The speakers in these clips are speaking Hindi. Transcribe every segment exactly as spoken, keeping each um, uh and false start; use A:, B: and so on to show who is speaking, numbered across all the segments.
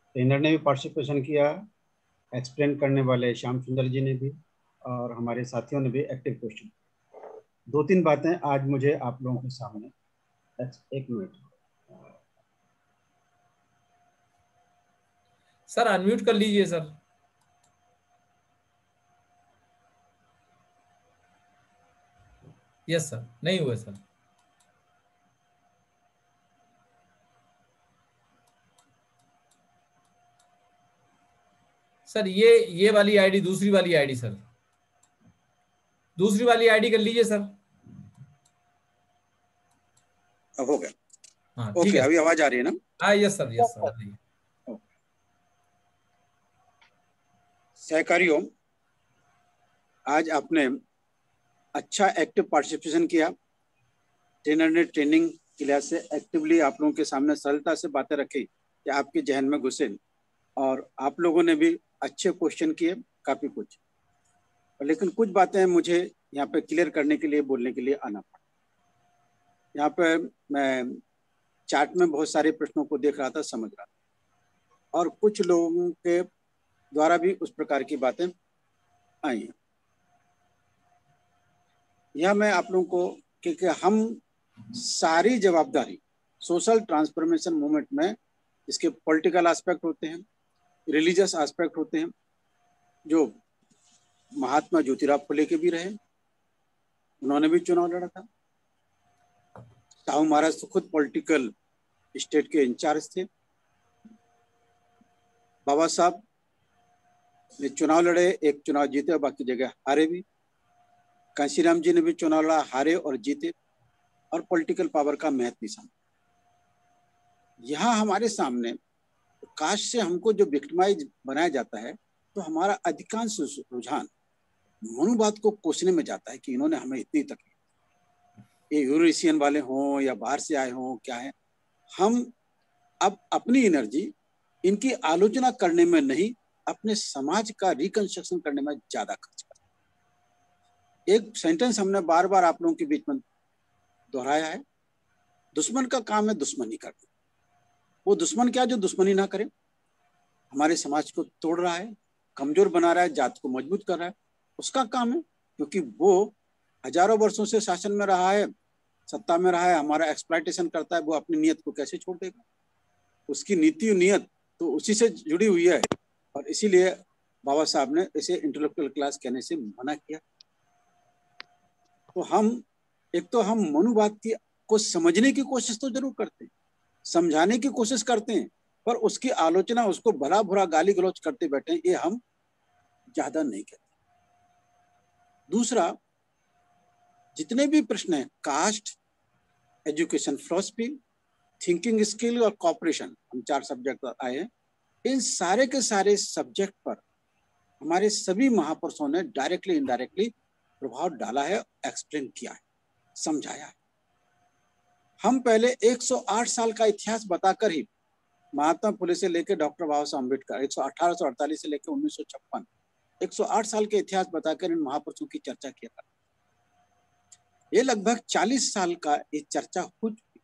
A: ट्रेनर ने भी पार्टिसिपेशन किया, एक्सप्लेन करने वाले श्याम सुंदर जी ने भी, और हमारे साथियों ने भी एक्टिव क्वेश्चन। दो तीन बातें आज मुझे आप लोगों के सामने, एक मिनट
B: सर, अनम्यूट कर लीजिए सर। यस सर, नहीं हुआ सर। सर ये ये वाली आईडी, दूसरी वाली आईडी सर, दूसरी वाली आईडी कर लीजिए सर।
C: अब हो गया।
B: हाँ
C: ओके,
B: ठीक है।
C: अभी आवाज आ रही है ना?
B: हाँ यस सर, यस सर, आ रही है।
C: सहकारियों, आज आपने अच्छा एक्टिव पार्टिसिपेशन किया। ट्रेनर ने ट्रेनिंग के लिहाज से एक्टिवली आप लोगों के सामने सरलता से बातें रखी कि आपके जहन में घुसे, और आप लोगों ने भी अच्छे क्वेश्चन किए, काफी कुछ। लेकिन कुछ बातें मुझे यहाँ पे क्लियर करने के लिए, बोलने के लिए आना पड़ा। यहाँ पे मैं चार्ट में बहुत सारे प्रश्नों को देख रहा था, समझ रहा था, और कुछ लोगों के द्वारा भी उस प्रकार की बातें आई हैं। यह मैं आप लोगों को, क्योंकि हम सारी जवाबदारी सोशल ट्रांसफॉर्मेशन मूवमेंट में, इसके पॉलिटिकल एस्पेक्ट होते हैं, रिलीजियस एस्पेक्ट होते हैं, जो महात्मा ज्योतिराव फुले के भी रहे, उन्होंने भी चुनाव लड़ा था। साहू महाराज तो खुद पॉलिटिकल स्टेट के इंचार्ज थे। बाबा साहब ने चुनाव लड़े, एक चुनाव जीते, बाकी जगह हारे भी। कांशीराम जी ने भी चुनाव लड़ा, हारे और जीते, और पॉलिटिकल पावर का महत्व समझा। यहाँ हमारे सामने काश से हमको जो विक्टिमाइज बनाया जाता है, तो हमारा अधिकांश रुझान मनोवाद को कोसने में जाता है कि इन्होंने हमें इतनी तकलीफ, ये यूरोशियन वाले हों या बाहर से आए हों, क्या है। हम अब अपनी एनर्जी इनकी आलोचना करने में नहीं, अपने समाज का रिकंस्ट्रक्शन करने में ज्यादा खर्च करते। एक सेंटेंस हमने बार बार आप लोगों के बीच में दोहराया है, दुश्मन का काम है दुश्मनी करना। वो दुश्मन क्या जो दुश्मनी ना करे, हमारे समाज को तोड़ रहा है, कमजोर बना रहा है, जात को मजबूत कर रहा है, उसका काम है। क्योंकि वो हजारों वर्षों से शासन में रहा है, सत्ता में रहा है, हमारा एक्सप्लॉयटेशन करता है, वो अपनी नियत को कैसे छोड़ देगा। उसकी नीति और नियत तो उसी से जुड़ी हुई है, और इसीलिए बाबा साहब ने इसे इंटेलेक्चुअल क्लास कहने से मना किया। तो हम एक तो हम मनुवाद की को समझने की कोशिश तो जरूर करते हैं, समझाने की कोशिश करते हैं, पर उसकी आलोचना, उसको भला बुरा गाली गलौज करते बैठे, ये हम ज्यादा नहीं कहते। दूसरा, जितने भी प्रश्न हैं, caste, education philosophy, thinking skill और कॉपरेशन, हम चार सब्जेक्ट आए हैं। इन सारे के सारे सब्जेक्ट पर हमारे सभी महापुरुषों ने डायरेक्टली इनडायरेक्टली प्रभाव डाला है, एक्सप्लेन किया है, समझाया है। हम पहले एक सौ आठ साल का इतिहास बताकर ही महात्मा फुले से लेकर डॉक्टर बाबा साहब अम्बेडकर, एक सौ अठारह सौ अड़तालीस से लेकर उन्नीस सौ छप्पन, एक सौ आठ साल के इतिहास बताकर इन महापुरुषों की चर्चा किया था। ये लगभग चालीस साल का ये चर्चा हो चुकी।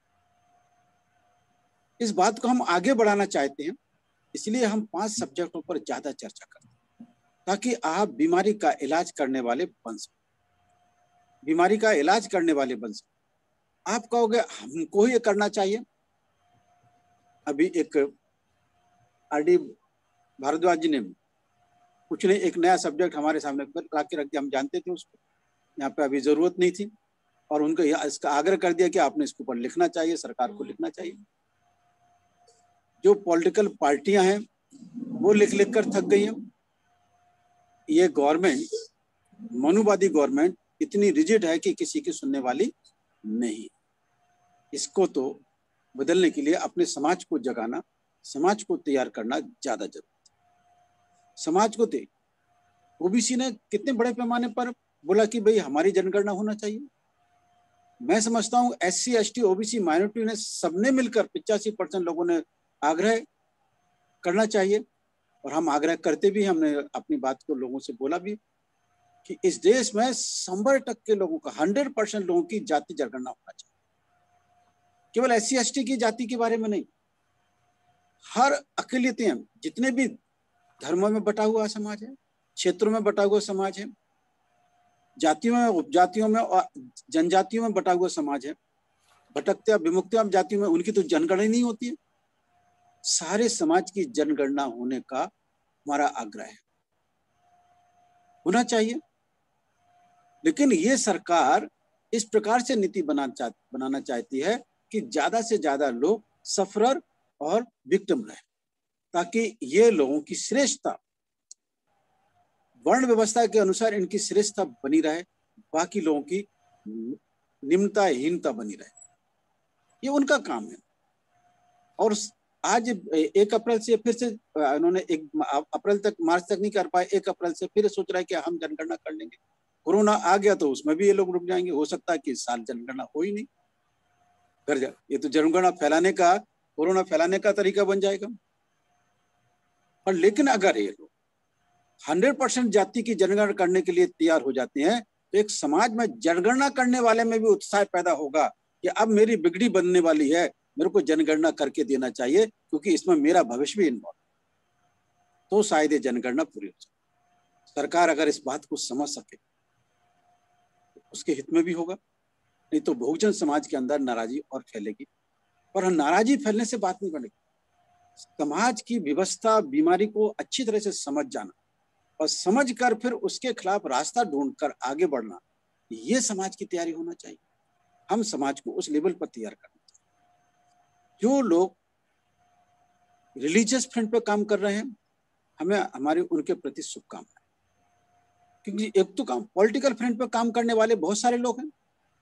C: इस बात को हम आगे बढ़ाना चाहते हैं, इसलिए हम पांच सब्जेक्टों पर ज्यादा चर्चा करते हैं, ताकि आप बीमारी का इलाज करने वाले बन सके, बीमारी का इलाज करने वाले बन सके। आप कहोगे हमको ही ये करना चाहिए। अभी एक आर डी भारद्वाज जी ने कुछ नहीं, एक नया सब्जेक्ट हमारे सामने ला के रख दिया। हम जानते थे उसको, यहाँ पे अभी जरूरत नहीं थी, और उनको इसका आग्रह कर दिया कि आपने इसके ऊपर लिखना चाहिए, सरकार को लिखना चाहिए। जो पॉलिटिकल पार्टियां हैं वो लिख लिख कर थक गई हैं। ये गवर्नमेंट, मनुवादी गवर्नमेंट इतनी रिजिड है कि किसी की सुनने वाली नहीं। इसको तो बदलने के लिए अपने समाज को जगाना, समाज को तैयार करना ज्यादा जरूरी है। समाज को ते ओबीसी ने कितने बड़े पैमाने पर बोला कि भाई हमारी जनगणना होना चाहिए। मैं समझता हूँ S C S T OBC minority ने सबने मिलकर पिचासी परसेंट लोगों ने आग्रह करना चाहिए, और हम आग्रह करते भी। हमने अपनी बात को लोगों से बोला भी कि इस देश में सौ टक्के लोगों का, हंड्रेड परसेंट लोगों की जाति जनगणना होना चाहिए, केवल एस सी एस टी की जाति के बारे में नहीं। हर अकलियतें, जितने भी धर्मों में बटा हुआ समाज है, क्षेत्रों में बटा हुआ समाज है, जातियों में, उपजातियों में और जनजातियों में बटा हुआ समाज है, भटकते विमुक्त जातियों में, उनकी तो जनगणना नहीं होती है। सारे समाज की जनगणना होने का हमारा आग्रह है, होना चाहिए। लेकिन ये सरकार इस प्रकार से नीति बना चा, बनाना चाहती है कि ज्यादा से ज्यादा लोग सफरर और विक्टिम रहे, ताकि ये लोगों की श्रेष्ठता, वर्ण व्यवस्था के अनुसार इनकी श्रेष्ठता बनी रहे, बाकी लोगों की निम्नता हीनता बनी रहे। ये उनका काम है। और आज एक अप्रैल से फिर से इन्होंने एक अप्रैल तक, मार्च तक नहीं कर पाए, एक अप्रैल से फिर सोच रहा है कि हम जनगणना कर लेंगे। कोरोना आ गया तो उसमें भी ये लोग रुक जाएंगे। हो सकता है कि इस साल जनगणना हो ही नहीं, कर जा ये तो जनगणना फैलाने का, कोरोना फैलाने का तरीका बन जाएगा। और लेकिन अगर ये लोग हंड्रेड परसेंट जाति की जनगणना करने के लिए तैयार हो जाते हैं तो एक समाज में जनगणना करने वाले में भी उत्साह पैदा होगा कि अब मेरी बिगड़ी बनने वाली है, मेरे को जनगणना करके देना चाहिए, क्योंकि इसमें मेरा भविष्य भी इन्वॉल्व, तो शायद ये जनगणना पूरी हो जाए। सरकार अगर इस बात को समझ सके तो उसके हित में भी होगा, नहीं तो बहुजन समाज के अंदर नाराजगी और फैलेगी। और नाराजगी फैलने से बात नहीं बनेगी। समाज की व्यवस्था, बीमारी को अच्छी तरह से समझ जाना और समझ कर फिर उसके खिलाफ रास्ता ढूंढकर आगे बढ़ना, ये समाज की तैयारी होना चाहिए। हम समाज को उस लेवल पर तैयार करना चाहिए। जो लोग रिलीजियस फ्रंट पे काम कर रहे हैं, हमें हमारे उनके प्रति शुभकामनाएं, क्योंकि एक तो काम पॉलिटिकल फ्रंट पे काम करने वाले बहुत सारे लोग हैं,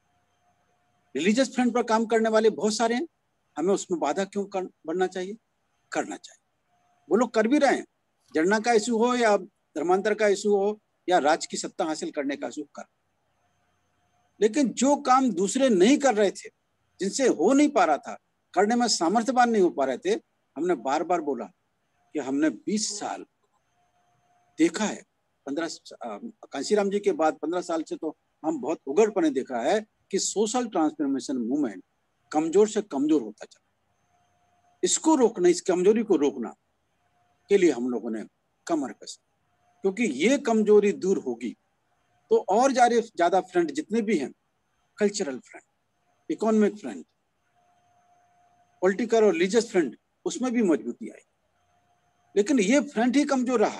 C: रिलीजियस फ्रंट पर काम करने वाले बहुत सारे हैं। हमें उसमें बाधा क्यों कर, बढ़ना चाहिए? करना चाहिए। वो लोग कर भी रहे हैं, जनगणना का इशू हो या धर्मांतर का इशू हो या राज्य की सत्ता हासिल करने का इशू, कर। लेकिन जो काम दूसरे नहीं कर रहे थे, जिनसे हो नहीं पा रहा था, करने में सामर्थ्यवान नहीं हो पा रहे थे, हमने बार बार बोला कि हमने बीस साल देखा है, पंद्रह कांशीराम जी के बाद पंद्रह साल से तो हम बहुत उगड़पने देखा है कि सोशल ट्रांसफॉर्मेशन मूवमेंट कमजोर से कमजोर होता चला। इसको रोकना, इस कमजोरी को रोकना के लिए हम लोगों ने कमर कसी, क्योंकि ये कमजोरी दूर होगी तो और ज्यादा ज्यादा फ्रंट जितने भी हैं, cultural front, economic front, political और रिलीजियस फ्रंट, उसमें भी मजबूती आई। लेकिन ये फ्रंट ही कमजोर रहा।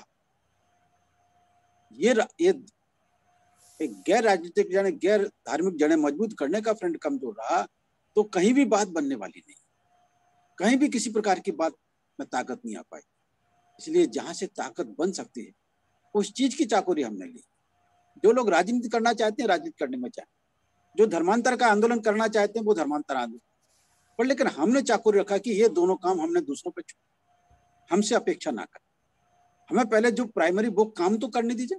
C: ये ये एक गैर राजनीतिक जड़े, गैर धार्मिक जड़ें मजबूत करने का फ्रंट कमजोर रहा तो कहीं भी बात बनने वाली नहीं, कहीं भी किसी प्रकार की बात में ताकत नहीं आ पाई। इसलिए जहां से ताकत बन सकती है उस चीज की चाकोरी हमने ली। जो लोग राजनीति करना चाहते हैं, राजनीति करने में चाहे, जो धर्मांतर का आंदोलन करना चाहते हैं वो धर्मांतर आंदोलन पर, लेकिन हमने चाकोरी रखा कि ये दोनों काम हमने दूसरों पे छोड़, हमसे अपेक्षा ना कर। हमें पहले जो प्राइमरी वो काम तो करने दीजिए।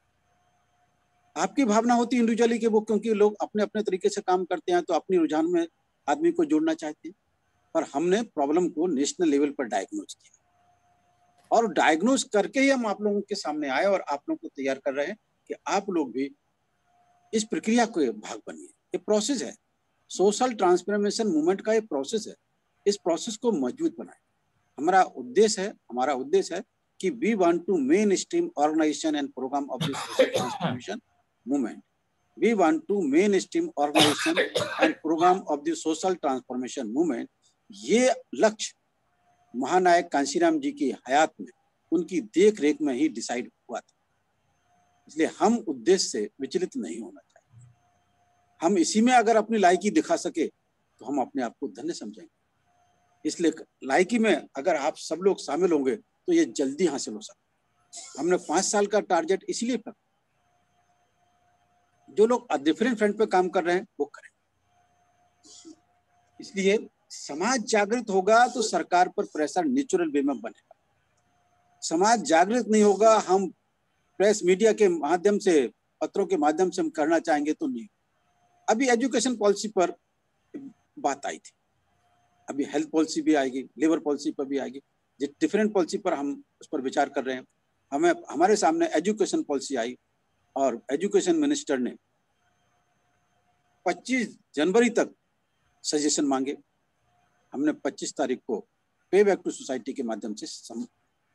C: आपकी भावना होती है इंडिविजुअली के वो, क्योंकि लोग अपने अपने तरीके से काम करते हैं तो अपनी रुझान में आदमी को जोड़ना चाहते हैं, पर हमने प्रॉब्लम को नेशनल लेवल पर डायग्नोज किया और डायग्नोज करके ही हम आप लोगों के सामने आए और आप लोगों को तैयार कर रहे हैं कि आप लोग भी इस प्रक्रिया को भाग बनिए। ये प्रोसेस है, सोशल ट्रांसफॉर्मेशन मूवमेंट का ये प्रोसेस है। इस प्रोसेस को मजबूत बनाए। हमारा उद्देश्य है हमारा उद्देश्य है कि we want to mainstream organisation and programme of this social transformation movement. We want to mainstream organisation and programme of this social transformation movement. ये लक्ष्य महानायक कांशीराम जी की हयात में, उनकी देख रेख में ही डिसाइड हुआ था। इसलिए हम उद्देश्य से विचलित नहीं होना चाहिए। हम इसी में अगर अपनी लायकी दिखा सके तो हम अपने आप को धन्य समझेंगे। इसलिए लायकी में अगर आप सब लोग शामिल होंगे तो ये जल्दी हासिल हो सकता। हमने पांच साल का टारगेट इसलिए कर, जो लोग डिफरेंट फ्रंट पे काम कर रहे हैं वो करें। इसलिए समाज जागृत होगा तो सरकार पर प्रेशर नेचुरल वे में बनेगा। समाज जागृत नहीं होगा, हम प्रेस मीडिया के माध्यम से, पत्रों के माध्यम से हम करना चाहेंगे तो नहीं। अभी एजुकेशन पॉलिसी पर बात आई थी, अभी हेल्थ पॉलिसी भी आएगी, लेबर पॉलिसी पर भी आएगी। डिफरेंट पॉलिसी पर हम उस पर विचार कर रहे हैं। हमें हमारे सामने एजुकेशन पॉलिसी आई और एजुकेशन मिनिस्टर ने पच्चीस जनवरी तक सजेशन मांगे। हमने पच्चीस तारीख को पे बैक टू सोसाइटी के माध्यम से सम,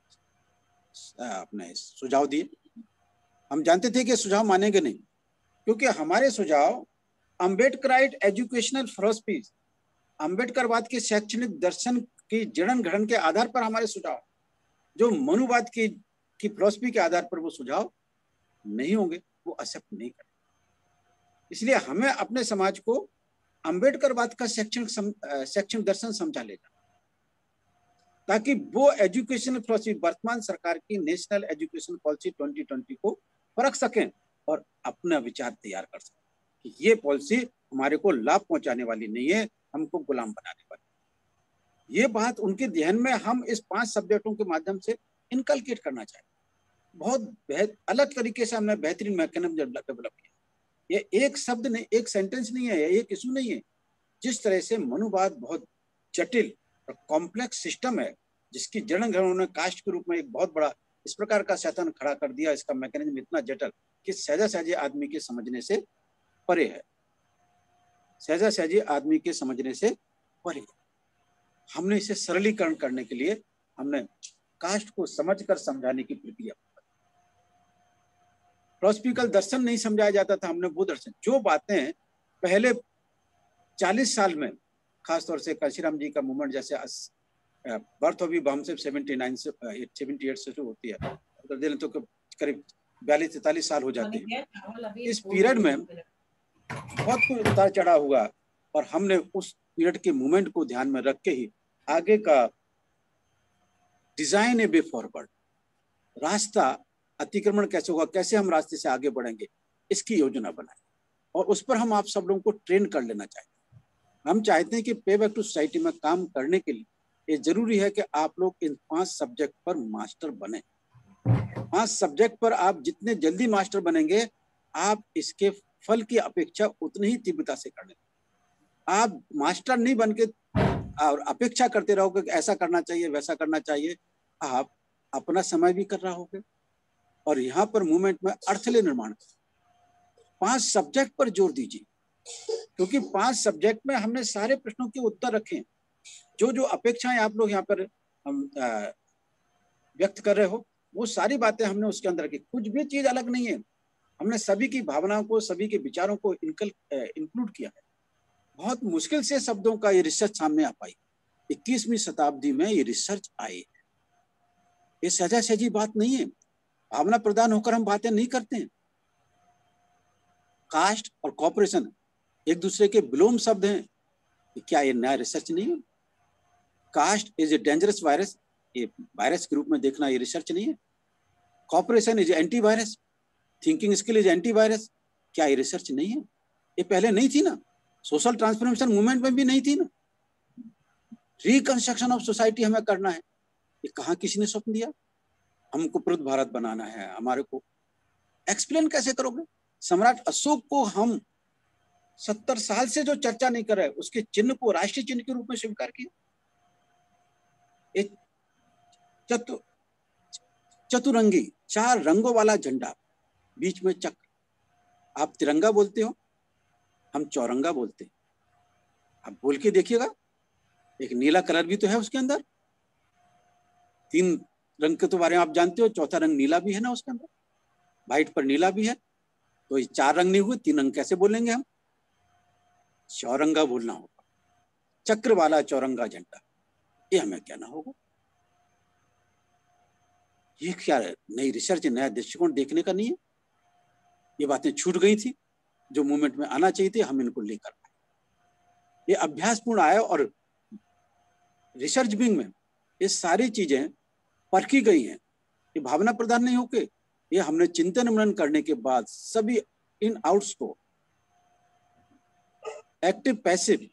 C: अपने सुझाव दिए। हम जानते थे कि सुझाव मानेंगे नहीं, क्योंकि हमारे सुझाव अम्बेडकराइट एजुकेशनल फिलॉसफी, अम्बेडकरवाद के शैक्षणिक दर्शन की जड़न घड़न के आधार पर हमारे सुझाव, जो मनुवाद की की फिलॉसफी के आधार पर वो सुझाव नहीं होंगे, वो एक्सेप्ट नहीं करें। इसलिए हमें अपने समाज को अम्बेडकरवाद का शैक्षणिक शैक्षणिक दर्शन समझा लेना, ताकि वो एजुकेशनल फिलॉसफी, वर्तमान सरकार की national education policy twenty twenty को परख सकें और अपना विचार तैयार कर सकें कि ये पॉलिसी हमारे को लाभ पहुंचाने वाली नहीं है, हमको गुलाम बनाने वाली। ये बात उनके ध्यान में हम इस पांच सब्जेक्टों के माध्यम से इनकलकेट करना चाहिए। बहुत अलग तरीके से हमने बेहतरीन मैकेनिज्म डेवलप किया। ये एक शब्द नहीं, एक सेंटेंस नहीं है, एक इशू नहीं है। जिस तरह से मनुवाद बहुत जटिल और कॉम्प्लेक्स सिस्टम है, जिसकी जड़न घड़न उन्होंने कास्ट के रूप में एक बहुत बड़ा इस प्रकार का शैतान खड़ा कर दिया, इसका मैकेनिज्म इतना जटिल कि सहजा सहजे आदमी के समझने से परे है, सहजा सहजे आदमी के समझने से परे है। हमने इसे सरलीकरण करने के लिए हमने कास्ट को समझकर समझाने की प्रक्रिया, फिलॉसफिकल दर्शन नहीं समझाया जाता था, हमने वो दर्शन, जो बातें पहले चालीस साल में, खासतौर से काशीराम जी का मूवमेंट जैसे बर्थ ऑफ हमसे सेवेंटी नाइन से सेवेंटी एट से शुरू होती है, अगर तो करीब बयालीस तैतालीस साल हो जाते हैं। इस पीरियड में बहुत कुछ उतार चढ़ा हुआ और हमने उस पीरियड के मूवमेंट को ध्यान में रख के ही आगे का डिजाइन ए वे फॉरवर्ड, रास्ता अतिक्रमण कैसे होगा, कैसे हम रास्ते से आगे बढ़ेंगे, इसकी योजना बनाए और उस पर हम आप सब लोगों को ट्रेन कर लेना चाहते हैं। हम चाहते हैं कि पे बैक टू सोसाइटी में काम करने के लिए ये जरूरी है कि आप लोग इन पांच सब्जेक्ट पर मास्टर बने। पांच सब्जेक्ट पर आप जितने जल्दी मास्टर बनेंगे, आप इसके फल की अपेक्षा उतनी ही तीव्रता से करने। आप मास्टर नहीं बन के और अपेक्षा करते रहोगे कि ऐसा करना चाहिए वैसा करना चाहिए, आप अपना समय भी कर रहे होगे और यहाँ पर मूवमेंट में अर्थले निर्माण। पांच सब्जेक्ट पर जोर दीजिए, क्योंकि पांच सब्जेक्ट में हमने सारे प्रश्नों के उत्तर रखे। जो जो अपेक्षाएं आप लोग यहाँ पर हम व्यक्त कर रहे हो, वो सारी बातें हमने उसके अंदर रखी। कुछ भी चीज अलग नहीं है, हमने सभी की भावनाओं को, सभी के विचारों को इनकल इंक्लूड किया है। बहुत मुश्किल से शब्दों का ये रिसर्च सामने आ पाई। इक्कीसवीं शताब्दी में ये रिसर्च आई, ये सहजा सहजी बात नहीं है। भावना प्रदान होकर हम बातें नहीं करते हैं। कास्ट और कॉर्पोरेशन एक दूसरे के विलोम शब्द हैं, क्या ये नया रिसर्च नहीं है? Caste is a dangerous virus, ये वायरस के रूप में देखना ये रिसर्च नहीं है। Corporation is antivirus, thinking skill is antivirus, क्या ये रिसर्च नहीं है? ये पहले नहीं थी ना, सोशल ट्रांसफॉर्मेशन मूवमेंट में भी नहीं थी ना। रिकंस्ट्रक्शन ऑफ सोसाइटी हमें करना है, ये कहाँ किसी ने स्वप्न दिया? हमको प्रबुद्ध भारत बनाना है, हमारे को एक्सप्लेन कैसे करोगे? सम्राट अशोक को हम सत्तर साल से जो चर्चा नहीं कर रहे, उसके चिन्ह को राष्ट्रीय चिन्ह के रूप में स्वीकार किया। एक चतु चतुरंगी चार रंगों वाला झंडा, बीच में चक्र। आप तिरंगा बोलते हो, हम चौरंगा बोलते हैं। आप बोल के देखिएगा, एक नीला कलर भी तो है उसके अंदर। तीन रंग के तो बारे में आप जानते हो, चौथा रंग नीला भी है ना उसके अंदर, व्हाइट पर नीला भी है। तो ये चार रंग नहीं हुए, तीन रंग कैसे बोलेंगे हम? चौरंगा बोलना होगा, चक्र वाला चौरंगा झंडा, ये हमें कहना होगा। ये क्या नई रिसर्च, नया दृष्टिकोण देखने का नहीं है? ये बातें छूट गई थी जो मूवमेंट में आना चाहिए थी, हम इनको लेकर आए। ये अभ्यासपूर्ण आया और रिसर्च विंग में ये सारी चीजें परखी गई हैं। ये भावना प्रदान नहीं होके, ये हमने चिंतन मनन करने के बाद सभी इन आउट्स को, एक्टिव पैसिव,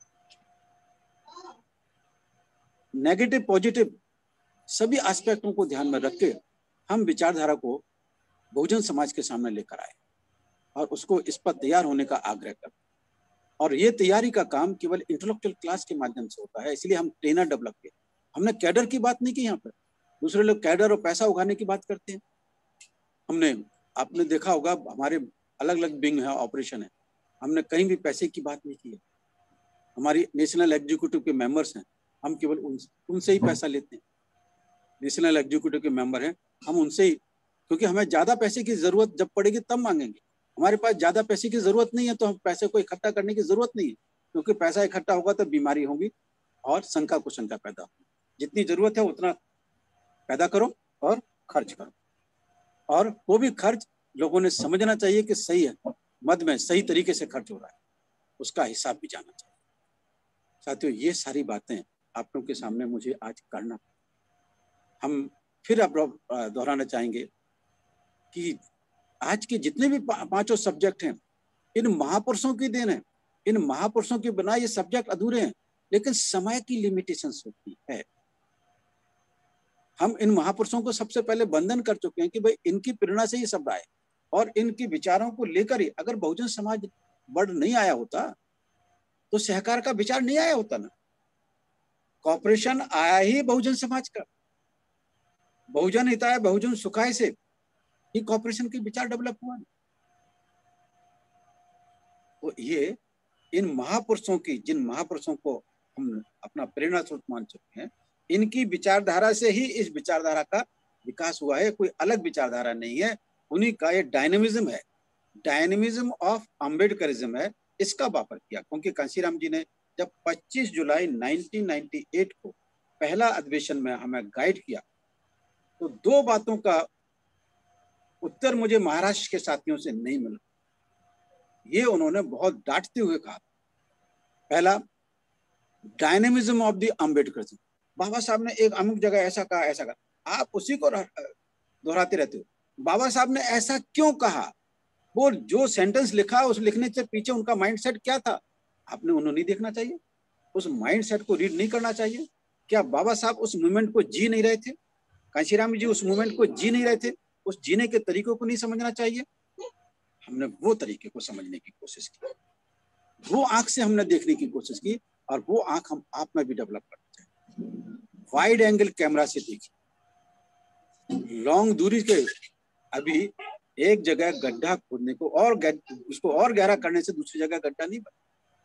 C: नेगेटिव पॉजिटिव, सभी एस्पेक्टों को ध्यान में रख के हम विचारधारा को बहुजन समाज के सामने लेकर आए और उसको इस पर तैयार होने का आग्रह कर। और ये तैयारी का काम केवल इंटेलेक्चुअल क्लास के माध्यम से होता है, इसलिए हम ट्रेनर डेवलप किए। हमने कैडर की बात नहीं की यहाँ पर। दूसरे लोग कैडर और पैसा उगाने की बात करते हैं। हमने, आपने देखा होगा हमारे अलग अलग विंग है, ऑपरेशन है, हमने कहीं भी पैसे की बात नहीं की है। हमारी नेशनल एग्जीक्यूटिव के मेंबर्स हैं, हम केवल उन, उनसे ही पैसा लेते हैं। नेशनल एग्जीक्यूटिव के मेंबर हैं, हम उनसे ही, क्योंकि हमें ज्यादा पैसे की जरूरत जब पड़ेगी तब मांगेंगे। हमारे पास ज्यादा पैसे की जरूरत नहीं है तो हम पैसे को इकट्ठा करने की जरूरत नहीं है, क्योंकि पैसा इकट्ठा होगा तो बीमारी होगी और शंका कुशंका पैदा होगी। जितनी जरूरत है उतना पैदा करो और खर्च करो, और वो भी खर्च लोगों ने समझना चाहिए कि सही है, मद में सही तरीके से खर्च हो रहा है, उसका हिसाब भी जाना चाहिए। साथियों, ये सारी बातें आप लोगों के सामने मुझे आज करना, हम फिर अब दोहराना चाहेंगे कि आज के जितने भी पांचों सब्जेक्ट हैं, इन महापुरुषों की देन है। इन महापुरुषों के बिना ये सब्जेक्ट अधूरे हैं, लेकिन समय की लिमिटेशंस होती है। हम इन महापुरुषों को सबसे पहले वंदन कर चुके हैं कि भाई इनकी प्रेरणा से ये सब आए, और इनके विचारों को लेकर ही अगर बहुजन समाज बढ़ नहीं आया होता तो सहकार का विचार नहीं आया होता ना। कॉर्पोरेशन आया ही बहुजन समाज का, बहुजन हिताय बहुजन सुखाय से ही कॉर्पोरेशन के विचार डेवलप हुआ। तो ये इन महापुरुषों की, जिन महापुरुषों को हम अपना प्रेरणा स्रोत मान चुके हैं, इनकी विचारधारा से ही इस विचारधारा का विकास हुआ है। कोई अलग विचारधारा नहीं है, उन्हीं का ये डायनेमिज्म है, डायनेमिज्म ऑफ अम्बेडकरिज्म है, इसका वापर किया। क्योंकि कांशीराम जी ने जब पच्चीस जुलाई उन्नीस सौ अट्ठानवे को पहला अधिवेशन में हमें गाइड किया, तो दो बातों का उत्तर मुझे महाराष्ट्र के साथियों से नहीं मिला। ये उन्होंने बहुत डांटते हुए कहा, पहला, dynamism of the Ambedkarism. Baba Saheb ने एक अमुक जगह ऐसा कहा, ऐसा कहा, आप उसी को दोहराते रहते हो। बाबा साहब ने ऐसा क्यों कहा, वो जो सेंटेंस लिखा उस लिखने से पीछे उनका माइंडसेट क्या था, आपने उन्हें नहीं देखना चाहिए, उस माइंडसेट को रीड नहीं करना चाहिए। क्या बाबा साहब उस मूवमेंट को जी नहीं रहे थे? कांशीराम जी उस मूवमेंट को जी नहीं रहे थे? उस जीने के तरीकों को नहीं समझना चाहिए? हमने वो तरीके को समझने की कोशिश की, वो आंख से हमने देखने की कोशिश की, और वो आंख हम आप में भी डेवलप करना चाहिए। वाइड एंगल कैमरा से देखिए, लॉन्ग दूरी के, अभी एक जगह गड्ढा खोदने को और उसको और गहरा करने से दूसरी जगह गड्ढा नहीं बना।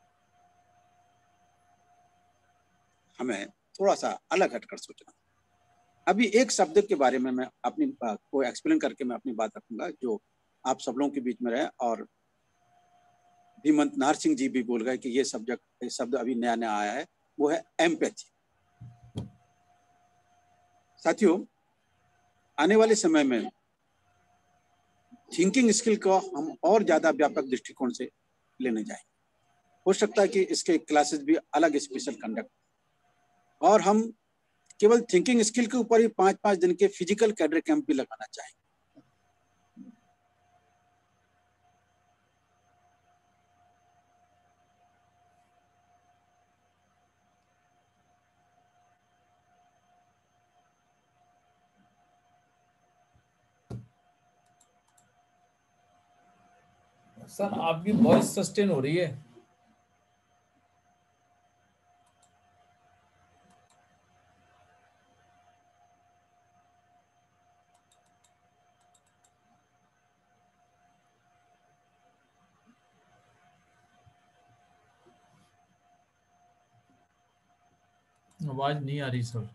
C: हमें थोड़ा सा अलग हटकर सोचना। अभी एक शब्द के बारे में मैं अपनी को एक्सप्लेन करके मैं अपनी बात रखूंगा, जो आप सब लोगों के बीच में रहे, और धीमंत नाहर सिंह जी भी बोल गए कि ये सब्जेक्ट शब्द अभी नया नया आया है, वो है एम्पैथी। साथियों, आने वाले समय में थिंकिंग स्किल को हम और ज्यादा व्यापक दृष्टिकोण से लेने जाएंगे। हो सकता है कि इसके क्लासेस भी अलग स्पेशल कंडक्ट, और हम केवल थिंकिंग स्किल के ऊपर ही पांच पांच दिन के फिजिकल कैडर कैंप भी लगाना चाहेंगे।
B: सर आपकी वॉइस सस्टेन हो रही है। आवाज नहीं आ रही सर।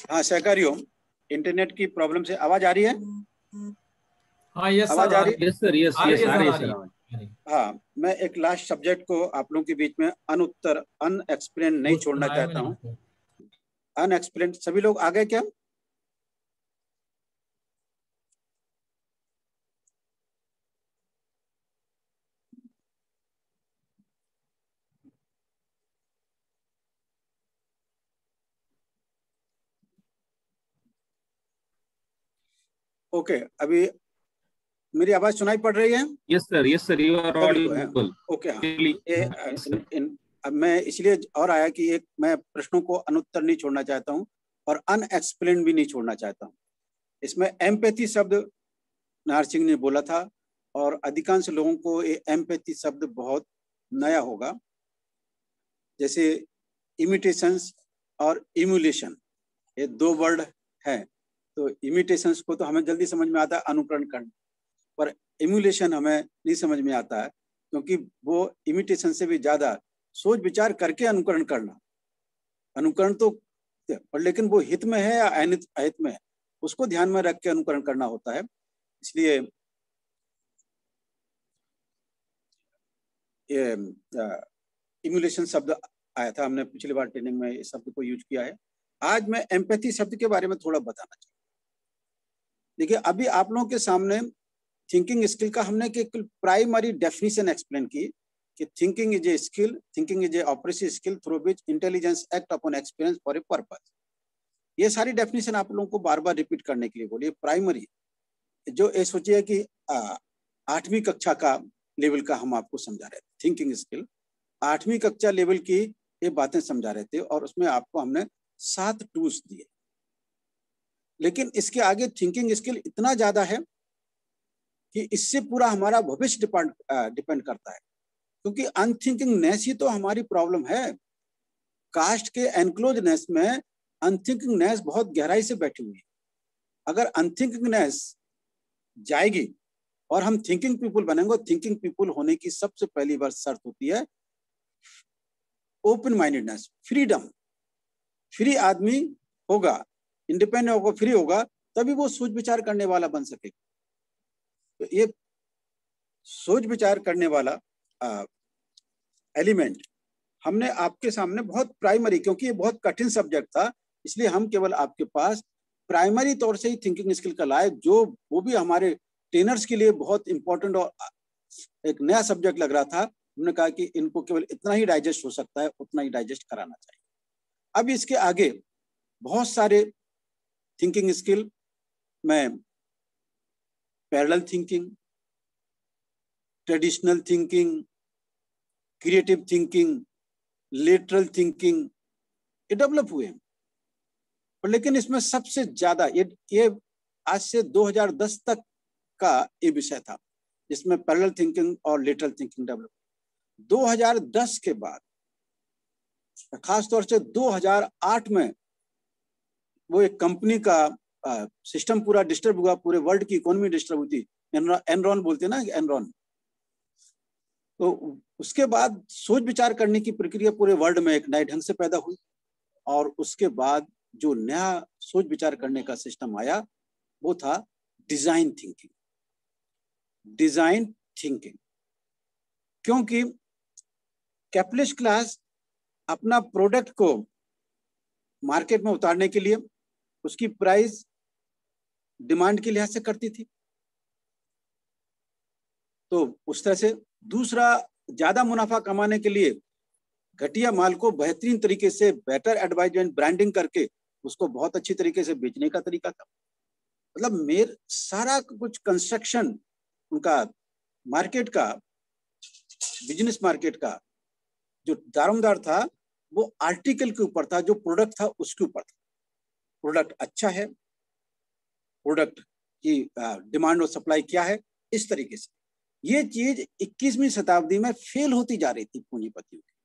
C: हाँ सहकारियों, इंटरनेट की प्रॉब्लम से आवाज आ रही है?
B: हाँ यस
C: आवाज
B: सर,
C: आ
B: आ
C: रही
B: रही
C: है?
B: यस सर, यस यस आ रही है सर आवाज।
C: हाँ, मैं एक लास्ट सब्जेक्ट को आप लोगों के बीच में अनुत्तर अनएक्सप्लेन नहीं
B: वो
C: छोड़ना
B: सुनाया
C: चाहता
B: मैंने
C: हूँ।
B: आपको।
C: अनएक्सप्लेन सभी लोग आ गए क्या?
B: ओके,
C: अभी मेरी आवाज सुनाई पड़ रही है?
B: Yes sir, yes sir, you are
C: सभी को है?
B: ऑडिबल।
C: ओके हाँ। ये इन, इन, अब मैं इसलिए और आया कि एक मैं प्रश्नों को अनुत्तर नहीं छोड़ना चाहता हूँ और अनएक्सप्लेन भी नहीं छोड़ना चाहता हूँ। इसमें एम्पैथी शब्द नाहर सिंह ने बोला था और अधिकांश लोगों को ये एम्पैथी शब्द बहुत नया होगा। जैसे इमिटेशंस और इम्यूलेशन, ये दो वर्ड हैं। तो इमिटेशंस को तो हमें जल्दी समझ में आता है, अनुकरण करना, पर इम्यूलेशन हमें नहीं समझ में आता है, क्योंकि वो इमिटेशन से भी ज्यादा सोच विचार करके अनुकरण करना। अनुकरण तो पर लेकिन वो हित में है या अहित अहित में है, उसको ध्यान में रख के अनुकरण करना होता है। इसलिए ये इम्यूलेशन शब्द आया था, हमने पिछली बार ट्रेनिंग में इस शब्द को यूज किया है। आज मैं एम्पैथी शब्द के बारे में थोड़ा बताना चाहूँ। देखिए, अभी आप लोगों के सामने थिंकिंग स्किल का हमने एक प्राइमरी डेफिनेशन एक्सप्लेन की कि thinking is a skill, thinking is a operative skill through which intelligence act upon experience for a purpose. ये सारी डेफिनेशन आप लोगों को बार बार रिपीट करने के लिए बोलिए। प्राइमरी जो ये सोचिए कि आठवीं कक्षा का लेवल का हम आपको समझा रहे थे थिंकिंग स्किल, आठवीं कक्षा लेवल की ये बातें समझा रहे थे और उसमें आपको हमने सात टूल्स दिए। लेकिन इसके आगे थिंकिंग स्किल इतना ज्यादा है कि इससे पूरा हमारा भविष्य डिपेंड डिपेंड करता है, क्योंकि अनथिंकिंगनेस ही तो हमारी प्रॉब्लम है। कास्ट के एनक्लोजनेस में अनथिंकिंगनेस बहुत गहराई से बैठी हुई है। अगर अनथिंकिंगनेस जाएगी और हम थिंकिंग पीपुल बनेंगे, थिंकिंग पीपुल होने की सबसे पहली बार शर्त होती है ओपन माइंडेडनेस, फ्रीडम। फ्री आदमी होगा, इंडिपेंडेंट होगा, फ्री होगा, तभी वो सोच विचार करने वाला बन सकेगा। तो ये सोच विचार करने वाला एलिमेंट हमने आपके सामने बहुत प्राइमरी, क्योंकि ये बहुत कठिन सब्जेक्ट था, इसलिए हम केवल आपके पास प्राइमरी तौर से ही थिंकिंग स्किल का लाए, जो वो भी हमारे ट्रेनर्स के लिए बहुत इंपॉर्टेंट और एक नया सब्जेक्ट लग रहा था। हमने कहा कि इनको केवल इतना ही डाइजेस्ट हो सकता है, उतना ही डाइजेस्ट कराना चाहिए। अब इसके आगे बहुत सारे थिंकिंग स्किल में parallel thinking, traditional thinking, creative thinking, lateral thinking ये डेवलप हुए हैं। पर लेकिन इसमें सबसे ज्यादा ये ये आज से दो हज़ार दस तक का ये विषय था, जिसमें पैरेलल थिंकिंग और लेटरल थिंकिंग डेवलप। दो हज़ार दस के बाद खास तौर से दो हज़ार आठ में वो एक कंपनी का आ, सिस्टम पूरा डिस्टर्ब हुआ, पूरे वर्ल्ड की इकोनॉमी डिस्टर्ब हुई थी, एनरॉन बोलते ना, एनरॉन। तो उसके बाद सोच विचार करने की प्रक्रिया पूरे वर्ल्ड में एक नए ढंग से पैदा हुई और उसके बाद जो नया सोच विचार करने का सिस्टम आया वो था डिजाइन थिंकिंग। डिजाइन थिंकिंग क्योंकि कैपिटलिस्ट क्लास अपना प्रोडक्ट को मार्केट में उतारने के लिए उसकी प्राइस डिमांड के लिहाज से करती थी, तो उस तरह से दूसरा ज्यादा मुनाफा कमाने के लिए घटिया माल को बेहतरीन तरीके से बेटर एडवर्टाइजमेंट ब्रांडिंग करके उसको बहुत अच्छी तरीके से बेचने का तरीका था। मतलब मेर सारा कुछ कंस्ट्रक्शन उनका मार्केट का, बिजनेस मार्केट का जो दारोमदार था वो आर्टिकल के ऊपर था, जो प्रोडक्ट था उसके ऊपर था। प्रोडक्ट अच्छा है, प्रोडक्ट की डिमांड और सप्लाई क्या है, इस तरीके से ये चीज इक्कीसवीं शताब्दी में फेल होती जा रही थी। पूंजीपतियों की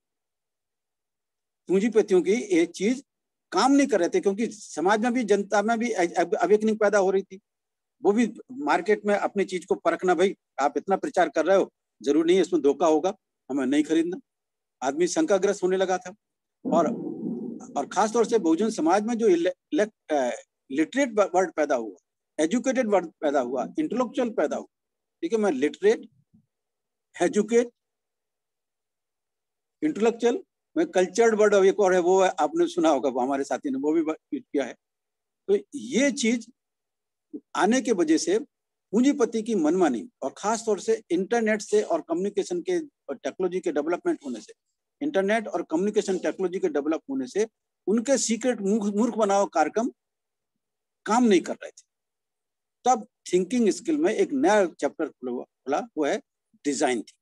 C: पूंजीपतियों की ये चीज काम नहीं कर रहे थे, क्योंकि समाज में भी, जनता में भी अवेकनिंग पैदा हो रही थी। वो भी मार्केट में अपनी चीज को परखना, भाई आप इतना प्रचार कर रहे हो, जरूर नहीं है इसमें धोखा होगा, हमें नहीं खरीदना। आदमी शंकाग्रस्त होने लगा था और और खासतौर से बहुजन समाज में जो लिटरेट वर्ड पैदा हुआ, एजुकेटेड वर्ड पैदा हुआ, इंटेलेक्चुअल पैदा हुआ, ठीक है, मैं लिटरेट, एजुकेट, इंटेलेक्चुअल में कल्चर्ड वर्ड एक और है, वो है, आपने सुना होगा, वो हमारे साथी ने वो भी यूज किया है। तो ये चीज आने के वजह से पूंजीपति की मनमानी और खास तौर से इंटरनेट से और कम्युनिकेशन के टेक्नोलॉजी के डेवलपमेंट होने से, इंटरनेट और कम्युनिकेशन टेक्नोलॉजी के डेवलप होने से उनके सीक्रेट मूर्ख बनाओ कार्यक्रम काम नहीं कर रहे थे। तब थिंकिंग स्किल में एक नया चैप्टर खुला, वो है डिजाइन थिंकिंग।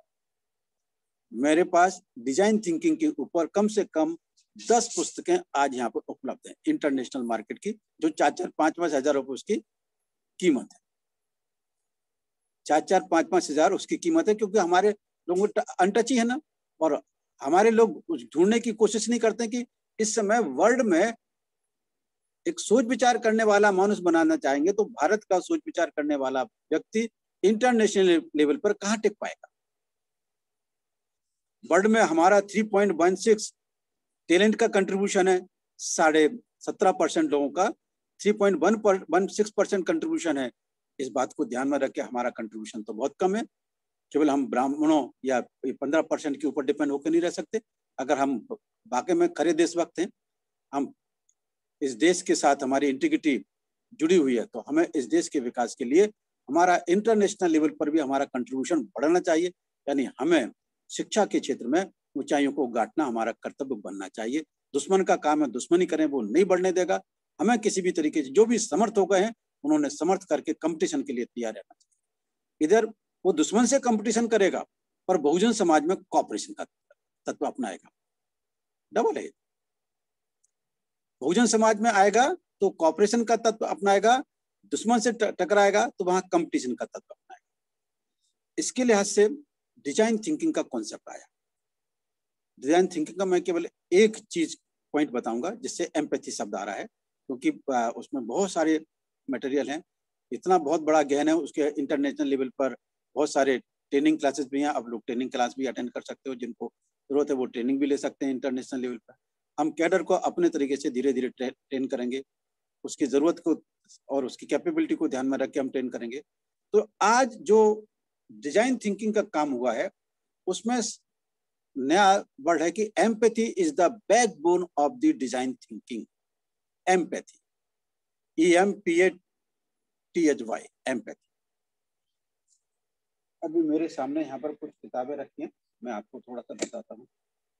C: मेरे पास डिजाइन थिंकिंग के ऊपर कम से कम दस पुस्तकें आज यहाँ पर उपलब्ध हैं इंटरनेशनल मार्केट की, जो चार चार पांच पांच हजार रुपए उसकी कीमत है। चार चार पांच पांच हजार उसकी कीमत है, क्योंकि हमारे लोगों को अनटच ही है ना, और हमारे लोग ढूंढने की कोशिश नहीं करते कि इस समय वर्ल्ड में एक सोच विचार करने वाला मनुष्य बनाना चाहेंगे तो भारत का सोच विचार करने वाला व्यक्ति इंटरनेशनल लेवल पर कहाँ टिक पाएगा। वर्ल्ड में हमारा three point one six talent का कंट्रीब्यूशन है, साढ़े सत्रह परसेंट लोगों का three point one six percent contribution है। इस बात को ध्यान में रख के हमारा कंट्रीब्यूशन तो बहुत कम है। केवल हम ब्राह्मणों या पंद्रह परसेंट के ऊपर डिपेंड होकर नहीं रह सकते। अगर हम वाकई में खरे देशभक्त हैं, हम इस देश के साथ हमारी इंटीग्रिटी जुड़ी हुई है, तो हमें इस देश के विकास के लिए हमारा इंटरनेशनल लेवल पर भी हमारा कंट्रीब्यूशन बढ़ाना चाहिए। यानी हमें शिक्षा के क्षेत्र में ऊंचाइयों को गांठना हमारा कर्तव्य बनना चाहिए। दुश्मन का काम है दुश्मनी करें, वो नहीं बढ़ने देगा। हमें किसी भी तरीके से जो भी समर्थ हो गए हैं उन्होंने समर्थ करके कंपटीशन के लिए तैयार रहना चाहिए। इधर वो दुश्मन से कंपटीशन करेगा पर बहुजन समाज में कॉपरेशन का तत्व अपनाएगा। डबल है, बहुजन समाज में आएगा तो कॉपरेशन का तत्व अपनाएगा, दुश्मन से टकराएगा तो वहां कंपटीशन का तत्व अपनाएगा। इसके लिहाज से डिजाइन थिंकिंग का कॉन्सेप्ट आया। डिजाइन थिंकिंग का मैं केवल एक चीज पॉइंट बताऊंगा जिससे एम्पैथी शब्द आ रहा है, क्योंकि उसमें बहुत सारे मटेरियल हैं, इतना बहुत बड़ा ज्ञान है उसके। इंटरनेशनल लेवल पर बहुत सारे ट्रेनिंग क्लासेस भी हैं, आप लोग ट्रेनिंग क्लास भी अटेंड कर सकते हो, जिनको जरूरत है वो ट्रेनिंग भी ले सकते हैं इंटरनेशनल लेवल पर। हम कैडर को अपने तरीके से धीरे धीरे ट्रेन करेंगे, उसकी जरूरत को और उसकी कैपेबिलिटी को ध्यान में रख के हम ट्रेन करेंगे। तो आज जो डिजाइन थिंकिंग का काम हुआ है उसमें नया वर्ड है कि empathy is the backbone of the design thinking. Empathy, E M P A T H Y, empathy. अभी मेरे सामने यहाँ पर कुछ किताबें रखी हैं, मैं आपको थोड़ा सा बताता हूँ।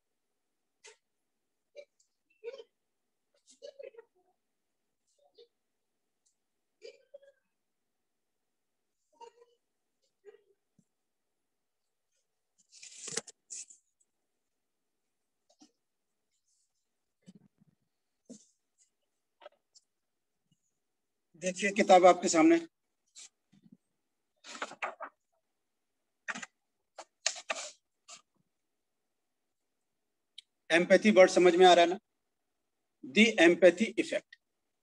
C: देखिए किताब आपके सामने, एम्पैथी वर्ड समझ में आ रहा है ना? The empathy effect.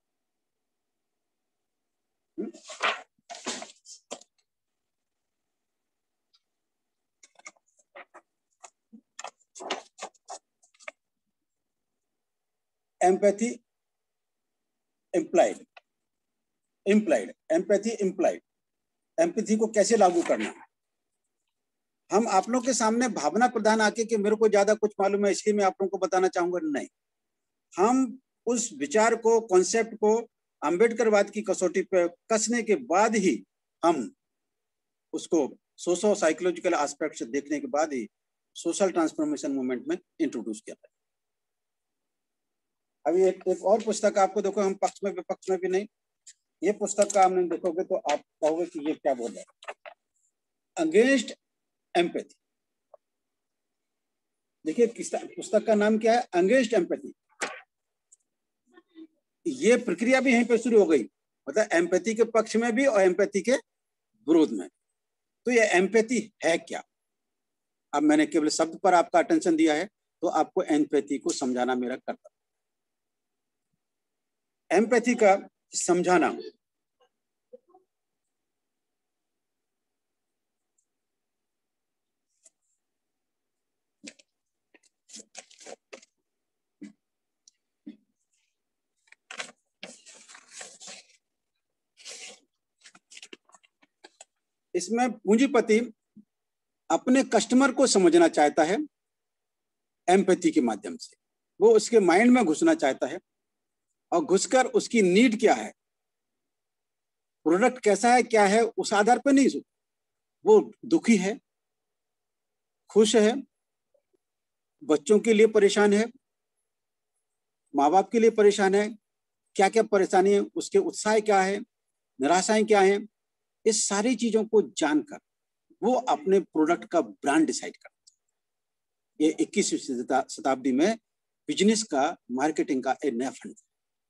C: Empathy implied, implied empathy implied. Empathy को कैसे लागू करना है? हम आप लोग के सामने भावना प्रधान आके कि मेरे को ज्यादा कुछ मालूम है इसलिए मैं आप लोगों को बताना चाहूंगा, नहीं। हम उस विचार को, कॉन्सेप्ट को अंबेडकरवाद की कसौटी पर कसने के बाद ही हम उसको सोशो साइकोलॉजिकल एस्पेक्ट से देखने के बाद ही सोशल ट्रांसफॉर्मेशन मूवमेंट में इंट्रोड्यूस किया था। अभी एक, एक और पुस्तक आपको देखो, हम पक्ष में विपक्ष में भी नहीं, ये पुस्तक का आपने देखोगे तो आप कहोगे कि ये क्या बोल रहा है, अगेंस्ट एम्पैथी। देखिए पुस्तक का नाम क्या है, अगेंस्ट एम्पैथी। ये प्रक्रिया भी यहीं पर शुरू हो गई, मतलब एम्पैथी के पक्ष में भी और एम्पैथी के विरोध में। तो ये एम्पैथी है क्या? अब मैंने केवल शब्द पर आपका अटेंशन दिया है, तो आपको एम्पैथी को समझाना मेरा कर्तव्य। एम्पैथी का समझाना इसमें पूंजीपति अपने कस्टमर को समझना चाहता है एम्पैथी के माध्यम से, वो उसके माइंड में घुसना चाहता है और घुसकर उसकी नीड क्या है, प्रोडक्ट कैसा है, क्या है, उस आधार पर नहीं, वो दुखी है, खुश है, बच्चों के लिए परेशान है, माँ बाप के लिए परेशान है, क्या क्या परेशानी है, उसके उत्साह क्या है, निराशाएं क्या है, इस सारी चीजों को जानकर वो अपने प्रोडक्ट का ब्रांड डिसाइड करता है। ये इक्कीसवीं शताब्दी में बिजनेस का, मार्केटिंग का एक नया फंड।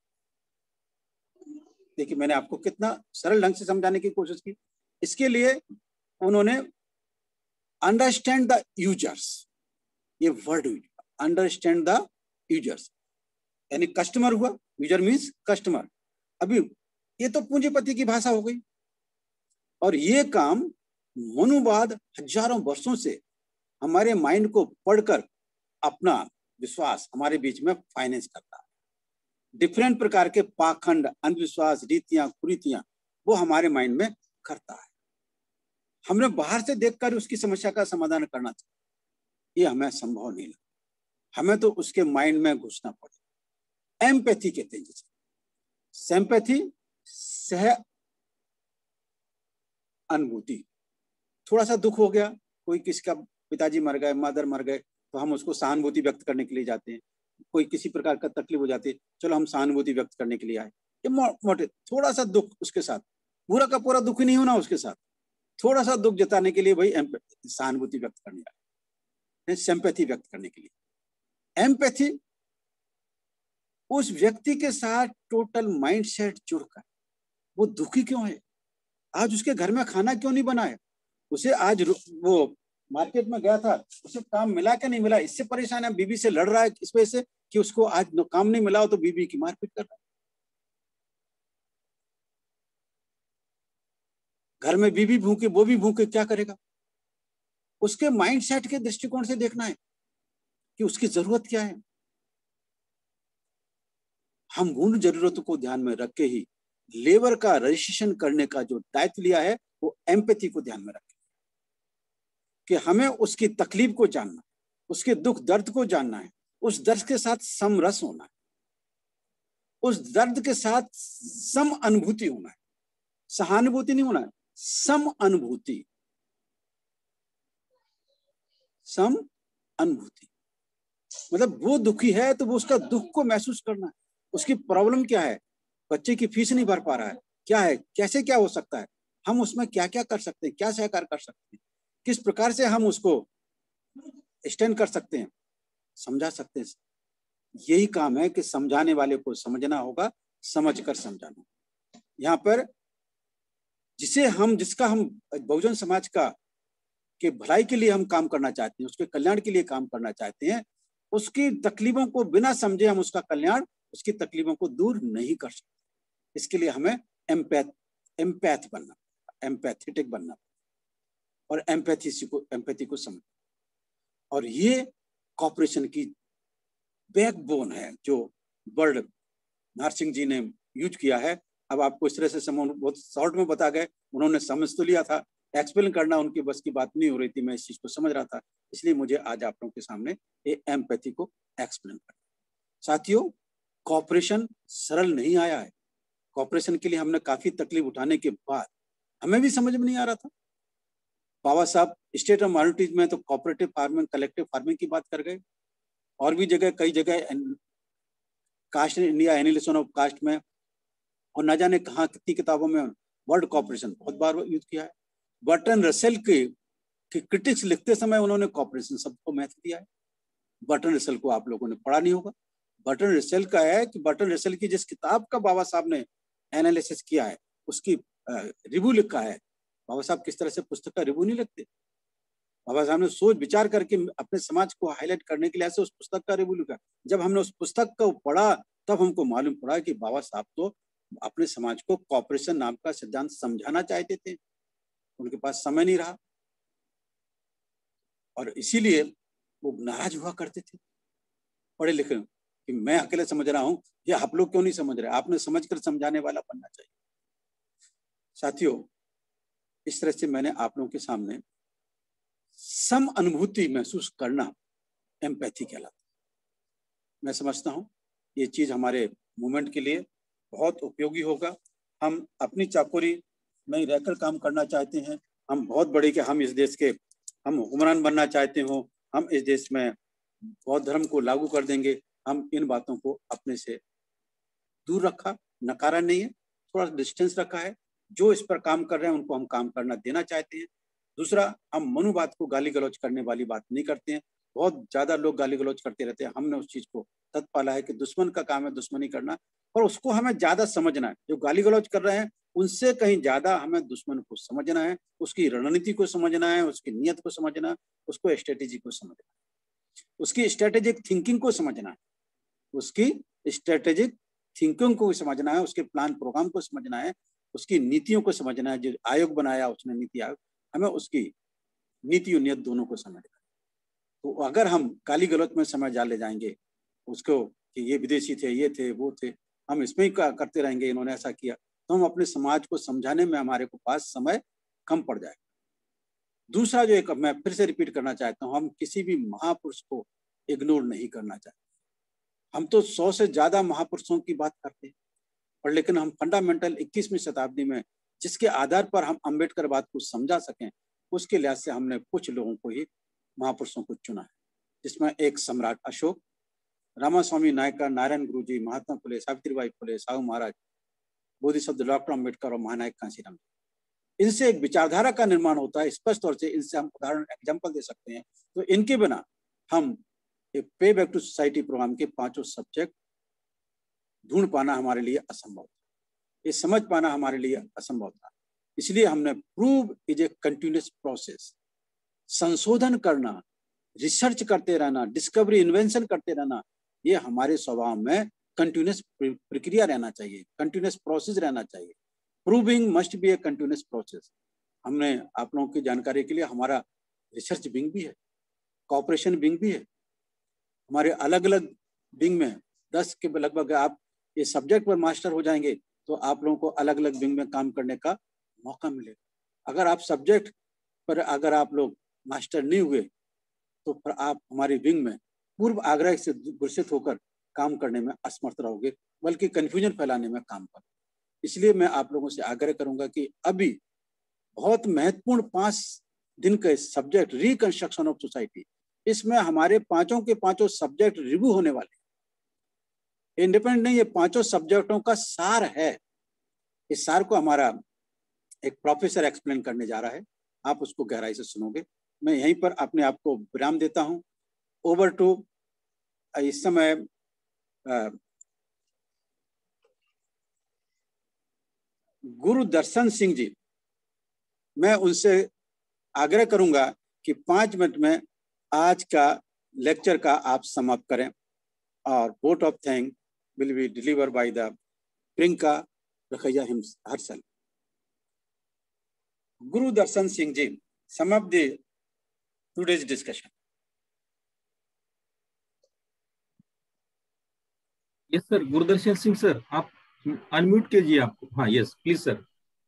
C: देखिए मैंने आपको कितना सरल ढंग से समझाने की कोशिश की। इसके लिए उन्होंने अंडरस्टैंड द यूजर्स, ये वर्ड, अंडरस्टैंड द यूजर्स, यानी कस्टमर हुआ, यूजर मीन्स कस्टमर। अभी ये तो पूंजीपति की भाषा हो गई, और ये काम मनोवाद हजारों वर्षों से हमारे माइंड को पढ़कर अपना विश्वास हमारे बीच में फाइनेंस करता है। डिफरेंट प्रकार के पाखंड, अंधविश्वास, रीतियां, कुरीतियां वो हमारे माइंड में करता है। हमने बाहर से देखकर उसकी समस्या का समाधान करना चाहिए, ये हमें संभव नहीं लगा, हमें तो उसके माइंड में घुसना पड़े। एम्पैथी कहते हैं जिसे, सिंपैथी सह अनुभूति। थोड़ा सा दुख हो गया, कोई किसी का पिताजी मर गए, मदर मर गए, तो हम उसको सहानुभूति व्यक्त करने के लिए जाते हैं। कोई किसी प्रकार का तकलीफ हो जाती है, चलो हम सहानुभूति व्यक्त करने के लिए आए। ये मोटे थोड़ा सा दुख उसके साथ, पूरा का पूरा दुख ही नहीं होना उसके साथ, थोड़ा सा दुख जताने के लिए भाई सहानुभूति व्यक्त करने आए, सिंपैथी व्यक्त करने के लिए। एम्पैथी उस व्यक्ति के साथ टोटल माइंडसेट जुड़कर, वो दुखी क्यों है, आज उसके घर में खाना क्यों नहीं बना है, उसे आज वो मार्केट में गया था, उसे काम मिला क्या नहीं मिला, इससे परेशान है, बीवी से लड़ रहा है इस वजह से कि उसको आज काम नहीं मिला हो तो बीवी की मारपीट कर रहा है। घर में बीवी भूखे, वो भी भूखे, क्या करेगा। उसके माइंडसेट के दृष्टिकोण से देखना है कि उसकी जरूरत क्या है। हम उन जरूरतों को ध्यान में रख के ही लेबर का रजिस्ट्रेशन करने का जो दायित्व लिया है, वो एम्पैथी को ध्यान में रखें कि हमें उसकी तकलीफ को जानना, उसके दुख दर्द को जानना है, उस दर्द के साथ समरस होना है, उस दर्द के साथ सम अनुभूति होना है, सहानुभूति नहीं होना है, सम अनुभूति, सम अनुभूति मतलब वो दुखी है तो वो उसका दुख को महसूस करना है। उसकी प्रॉब्लम क्या है, बच्चे की फीस नहीं भर पा रहा है, क्या है, कैसे क्या हो सकता है, हम उसमें क्या क्या कर सकते हैं, क्या सहकार कर सकते हैं, किस प्रकार से हम उसको स्टैंड कर सकते हैं, समझा सकते हैं। यही काम है कि समझाने वाले को समझना होगा, समझकर समझाना। यहाँ पर जिसे हम, जिसका हम बहुजन समाज का के भलाई के लिए हम काम करना चाहते हैं, उसके कल्याण के लिए काम करना चाहते हैं, उसकी तकलीफों को बिना समझे हम उसका कल्याण, उसकी तकलीफों को दूर नहीं कर सकते। इसके लिए हमें एम्पैथ एम्पैथ बनना, एम्पैथेटिक बनना और एम्पैथी को एम्पैथी को समझ। और ये कॉपरेशन की बैकबोन है जो वर्ड नरसिंह जी ने यूज किया है। अब आपको इस तरह से समझ, बहुत शॉर्ट में बता गए, उन्होंने समझ तो लिया था, एक्सप्लेन करना उनकी बस की बात नहीं हो रही थी, मैं इस चीज को समझ रहा था, इसलिए मुझे आज आप लोगों के सामने ये एम्पैथी को एक्सप्लेन करना। साथियों, कॉपरेशन सरल नहीं आया है। कॉपरेशन के लिए हमने काफी तकलीफ उठाने के बाद हमें भी समझ में नहीं आ रहा था। बाबा साहब स्टेट ऑफ माइनॉरिटीज में तो कोऑपरेटिव फार्मिंग, कलेक्टिव फार्मिंग की बात कर गए, और भी जगह, कई जगह caste India analysis of caste में, और न जाने कहाँ कितनी किताबों में वर्ड कॉपरेशन बहुत बार यूज किया है। बर्टन रसेल के क्रिटिक्स लिखते समय उन्होंने कॉपरेशन शब्द को महत्व दिया है। बर्टन रसेल को आप लोगों ने पढ़ा नहीं होगा। बर्टन रसेल का है कि बर्टन रसेल की जिस किताब का बाबा साहब ने एनालिसिस किया है, उसकी रिव्यू लिखा है। बाबा साहब किस तरह से पुस्तक का रिव्यू नहीं लिखते, बाबा साहब ने सोच विचार करके अपने समाज को हाईलाइट करने के लिए ऐसे उस पुस्तक का रिव्यू लिखा। जब हमने उस पुस्तक को पढ़ा तब हमको मालूम पड़ा कि बाबा साहब तो अपने समाज को कॉपरेशन नाम का सिद्धांत समझाना चाहते थे, उनके पास समय नहीं रहा और इसीलिए वो नाराज हुआ करते थे पढ़े लिखे कि मैं अकेले समझ रहा हूं, ये आप लोग क्यों नहीं समझ रहे, आपने समझकर समझाने वाला बनना चाहिए। साथियों, इस तरह से मैंने आप लोगों के सामने सम अनुभूति महसूस करना एम्पैथी कहलाता है। मैं समझता हूँ ये चीज हमारे मूवमेंट के लिए बहुत उपयोगी होगा। हम अपनी चाकोरी में रहकर काम करना चाहते हैं, हम बहुत बड़े के हम इस देश के हम हुक्मरान बनना चाहते हो, हम इस देश में बौद्ध धर्म को लागू कर देंगे, हम इन बातों को अपने से दूर रखा, नकारा नहीं है, थोड़ा डिस्टेंस रखा है। जो इस पर काम कर रहे हैं उनको हम काम करना देना चाहते हैं। दूसरा, हम मनुवाद को गाली गलौज करने वाली बात नहीं करते हैं। बहुत ज्यादा लोग गाली गलौज करते रहते हैं, हमने उस चीज को तत् पाला है कि दुश्मन का काम है दुश्मनी करना, और उसको हमें ज्यादा समझना है। जो गाली गलौज कर रहे हैं उनसे कहीं ज्यादा हमें दुश्मन को समझना है, उसकी रणनीति को समझना है, उसकी नीयत को समझना है, उसको स्ट्रेटेजी को समझना है, उसकी स्ट्रेटेजिक थिंकिंग को समझना है, उसकी स्ट्रेटेजिक थिंकिंग को समझना है, उसके प्लान प्रोग्राम को समझना है, उसकी नीतियों को समझना है। जो आयोग बनाया उसने नीति आयोग, हमें उसकी नीति और नियत दोनों को समझना है। तो अगर हम गाली गलौज में समय डाले जाएंगे उसको कि ये विदेशी थे, ये थे, वो थे, हम इसमें ही करते रहेंगे, इन्होंने ऐसा किया, तो हम अपने समाज को समझाने में हमारे को पास समय कम पड़ जाएगा। दूसरा, जो एक मैं फिर से रिपीट करना चाहता हूँ, हम किसी भी महापुरुष को इग्नोर नहीं करना चाहते। हम तो सौ से ज्यादा महापुरुषों की बात करते हैं, और लेकिन हम फंडामेंटल इक्कीसवीं शताब्दी में जिसके आधार पर हम अंबेडकर बात को समझा सकें, उसके लिहाज से हमने कुछ लोगों को ही महापुरुषों को चुना है, जिसमें एक सम्राट अशोक, रामास्वामी नायकर, नारायण गुरुजी, महात्मा फुले, सावित्रीबाई फुले, साहू महाराज, बोधिसत्व डॉक्टर अम्बेडकर और महानायक कांशीराम। इनसे एक विचारधारा का निर्माण होता है, स्पष्ट तौर से इनसे हम उदाहरण एग्जाम्पल दे सकते हैं। तो इनके बिना हम एक पे बैक टू सोसाइटी प्रोग्राम के पांचों सब्जेक्ट ढूंढ पाना हमारे लिए असंभव था, ये समझ पाना हमारे लिए असंभव था। इसलिए हमने prove is a continuous process, संशोधन करना, रिसर्च करते रहना, डिस्कवरी इन्वेंशन करते रहना, ये हमारे स्वभाव में कंटिन्यूअस प्रक्रिया रहना चाहिए, कंटिन्यूअस प्रोसेस रहना चाहिए। Proving must be a continuous process. हमने आप लोगों की जानकारी के लिए हमारा रिसर्च विंग भी है, कॉपरेशन विंग भी है, हमारे अलग अलग विंग में दस के लगभग, आप ये सब्जेक्ट पर मास्टर हो जाएंगे तो आप लोगों को अलग अलग विंग में काम करने का मौका मिलेगा। अगर आप सब्जेक्ट पर अगर आप लोग मास्टर नहीं हुए तो फिर आप हमारी विंग में पूर्व आग्रह से गुरसित होकर काम करने में असमर्थ रहोगे, बल्कि कंफ्यूजन फैलाने में काम करोगे। इसलिए मैं आप लोगों से आग्रह करूंगा कि अभी बहुत महत्वपूर्ण पांच दिन के सब्जेक्ट रिकंस्ट्रक्शन ऑफ सोसाइटी, इसमें हमारे पांचों के पांचों सब्जेक्ट रिव्यू होने वाले, इंडिपेंडेंट नहीं, ये पांचों सब्जेक्टों का सार है। इस सार को हमारा एक प्रोफेसर एक्सप्लेन करने जा रहा है, आप उसको गहराई से सुनोगे। मैं यहीं पर अपने आप को विराम देता हूं। ओवर टू, इस समय गुरु दर्शन सिंह जी, मैं उनसे आग्रह करूंगा कि पांच मिनट में आज का लेक्चर का आप समाप्त करें, और vote of thank will be deliver by the Priyanka Rakhaiya Harshal. Guru Darshan Singh ji, sum of the today's discussion.
B: Yes sir, Gurudarshan Singh sir, आप अनम्यूट कीजिए आपको। हाँ यस प्लीज सर।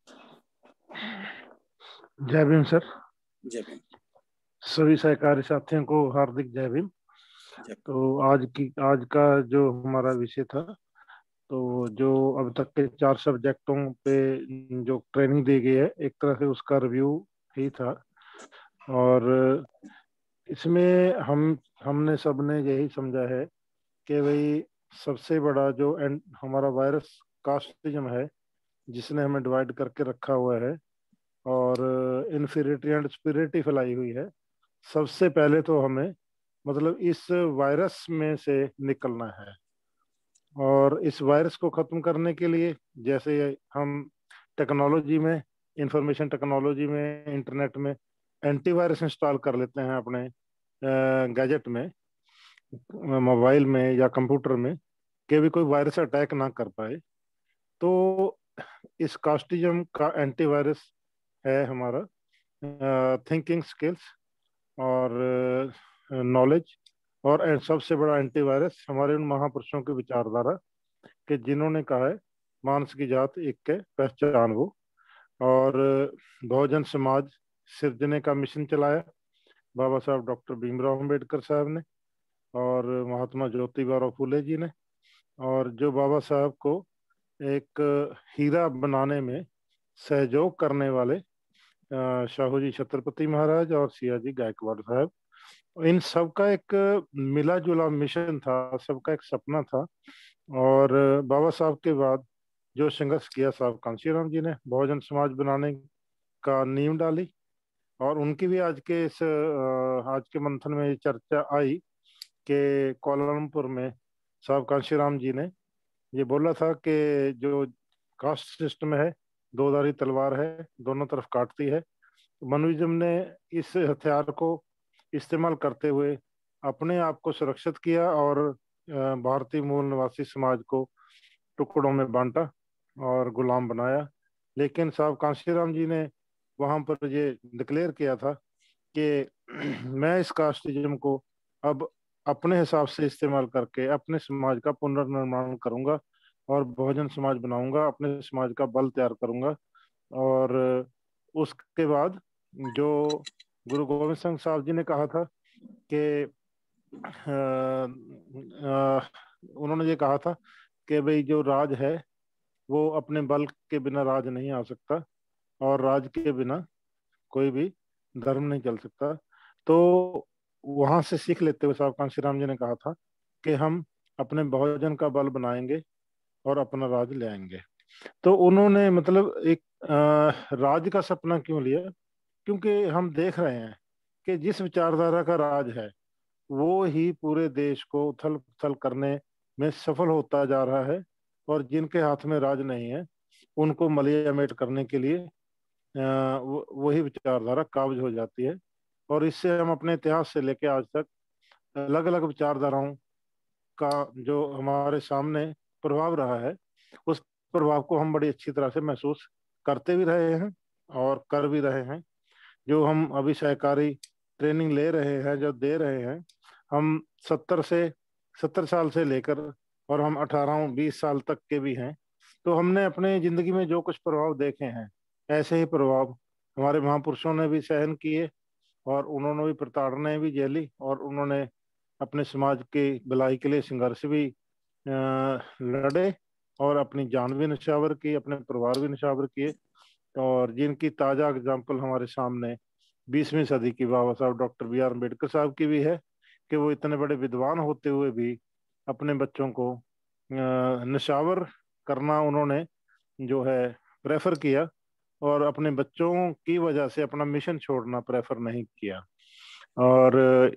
D: जय भीम सर।
C: जय भीम।
D: सभी सहकारी साथियों को हार्दिक जय भीम। तो आज की आज का जो हमारा विषय था, तो जो अब तक के चार सब्जेक्टों पे जो ट्रेनिंग दी गई है, एक तरह से उसका रिव्यू ही था। और इसमें हम हमने सबने यही समझा है कि भाई सबसे बड़ा जो एंड हमारा वायरस कास्टिज्म है, जिसने हमें डिवाइड करके रखा हुआ है और इन्फीरियरिटी एंड सुपीरियरिटी फैलाई हुई है, सबसे पहले तो हमें मतलब इस वायरस में से निकलना है। और इस वायरस को खत्म करने के लिए, जैसे हम टेक्नोलॉजी में, इंफॉर्मेशन टेक्नोलॉजी में, इंटरनेट में एंटीवायरस इंस्टॉल कर लेते हैं अपने गैजेट में, मोबाइल में या कंप्यूटर में, कि भी कोई वायरस अटैक ना कर पाए, तो इस कास्टिज्म का एंटीवायरस है हमारा थिंकिंग स्किल्स और नॉलेज। और सबसे बड़ा एंटीवायरस हमारे उन महापुरुषों की विचारधारा, कि जिन्होंने कहा है मानस की जात एक के पहचान वो। और बहुजन समाज सिरजने का मिशन चलाया बाबा साहब डॉक्टर भीमराव अम्बेडकर साहब ने और महात्मा ज्योतिबा फूले जी ने। और जो बाबा साहब को एक हीरा बनाने में सहयोग करने वाले शाहू जी छत्रपति महाराज और सियाजी गायकवाड़ साहब, इन सब का एक मिला जुला मिशन था, सबका एक सपना था। और बाबा साहब के बाद जो संघर्ष किया साहब कांशीराम जी ने, बहुजन समाज बनाने का नींव डाली। और उनकी भी आज के इस आज के मंथन में चर्चा आई कि कोलालमपुर में साहब कांशीराम जी ने ये बोला था कि जो कास्ट सिस्टम है दो-धारी तलवार है, दोनों तरफ काटती है। मनुइज्म ने इस हथियार को इस्तेमाल करते हुए अपने आप को सुरक्षित किया और भारतीय मूल निवासी समाज को टुकड़ों में बांटा और गुलाम बनाया। लेकिन साहब कांशीराम जी ने वहां पर ये डिक्लेयर किया था कि मैं इस कास्टिज्म को अब अपने हिसाब से इस्तेमाल करके अपने समाज का पुनर्निर्माण करूंगा और बहुजन समाज बनाऊंगा, अपने समाज का बल तैयार करूंगा। और उसके बाद जो गुरु गोविंद सिंह साहब जी ने कहा था कि उन्होंने ये कहा था कि भाई जो राज है वो अपने बल के बिना राज नहीं आ सकता और राज के बिना कोई भी धर्म नहीं चल सकता। तो वहां से सीख लेते हुए साहब कांशीराम जी ने कहा था कि हम अपने बहुजन का बल बनाएंगे और अपना राज ले आएंगे। तो उन्होंने मतलब एक राज का सपना क्यों लिया? क्योंकि हम देख रहे हैं कि जिस विचारधारा का राज है वो ही पूरे देश को उथल पुथल करने में सफल होता जा रहा है, और जिनके हाथ में राज नहीं है उनको मलियामेट करने के लिए वही विचारधारा काबिज हो जाती है। और इससे हम अपने इतिहास से लेकर आज तक अलग अलग विचारधाराओं का जो हमारे सामने प्रभाव रहा है उस प्रभाव को हम बड़ी अच्छी तरह से महसूस करते भी रहे हैं और कर भी रहे हैं। जो हम अभी सहकारी ट्रेनिंग ले रहे हैं, जो दे रहे हैं, हम सत्तर से सत्तर साल से लेकर और हम अठारह बीस साल तक के भी हैं। तो हमने अपने जिंदगी में जो कुछ प्रभाव देखे हैं ऐसे ही प्रभाव हमारे महापुरुषों ने भी सहन किए और उन्होंने भी प्रताड़नाएं भी झेली और उन्होंने अपने समाज की भलाई के लिए संघर्ष भी लड़े और अपनी जान भी निछावर की, अपने परिवार भी निछावर किए। और जिनकी ताज़ा एग्जाम्पल हमारे सामने बीसवीं सदी की बाबा साहब डॉक्टर बी आर अम्बेडकर साहब की भी है कि वो इतने बड़े विद्वान होते हुए भी अपने बच्चों को निछावर करना उन्होंने जो है प्रेफर किया और अपने बच्चों की वजह से अपना मिशन छोड़ना प्रेफर नहीं किया। और